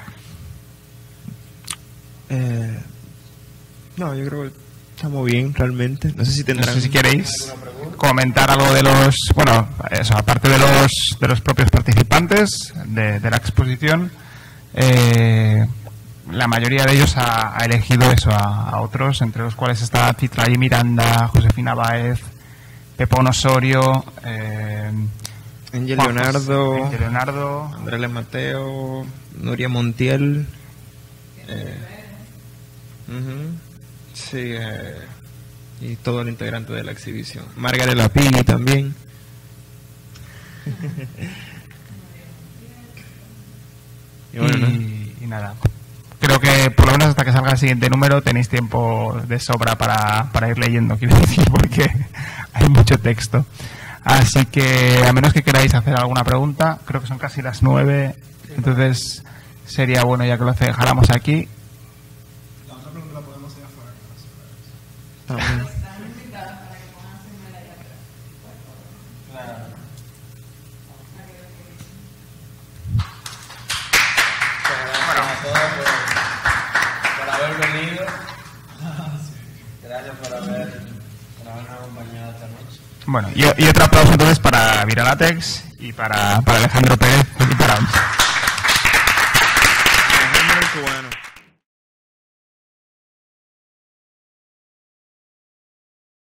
No, yo creo que estamos bien realmente. No sé si tendrán... No sé si queréis comentar algo de los... Bueno, eso, aparte de los propios participantes de la exposición, la mayoría de ellos ha elegido eso a otros, entre los cuales está Citraí Miranda, Josefina Báez, Pepón Osorio, Ángel Leonardo, Andrés Mateo, Nuria Montiel, sí, y todo el integrante de la exhibición. Margaret Lapini también. Y nada, creo creo que por lo menos hasta que salga el siguiente número tenéis tiempo de sobra para ir leyendo, quiero decir, porque hay mucho texto. Así que, a menos que queráis hacer alguna pregunta, creo que son casi las 9, entonces sería bueno ya que lo dejáramos aquí. La otra pregunta la podemos hacer afuera. Están invitados para que pongan su email allá atrás. Claro. Gracias a todos por haber venido. Gracias por habernos acompañado esta noche. Bueno, y otro aplauso entonces para Viralatex y para Alejandro Pérez y para... Alejandro es bueno.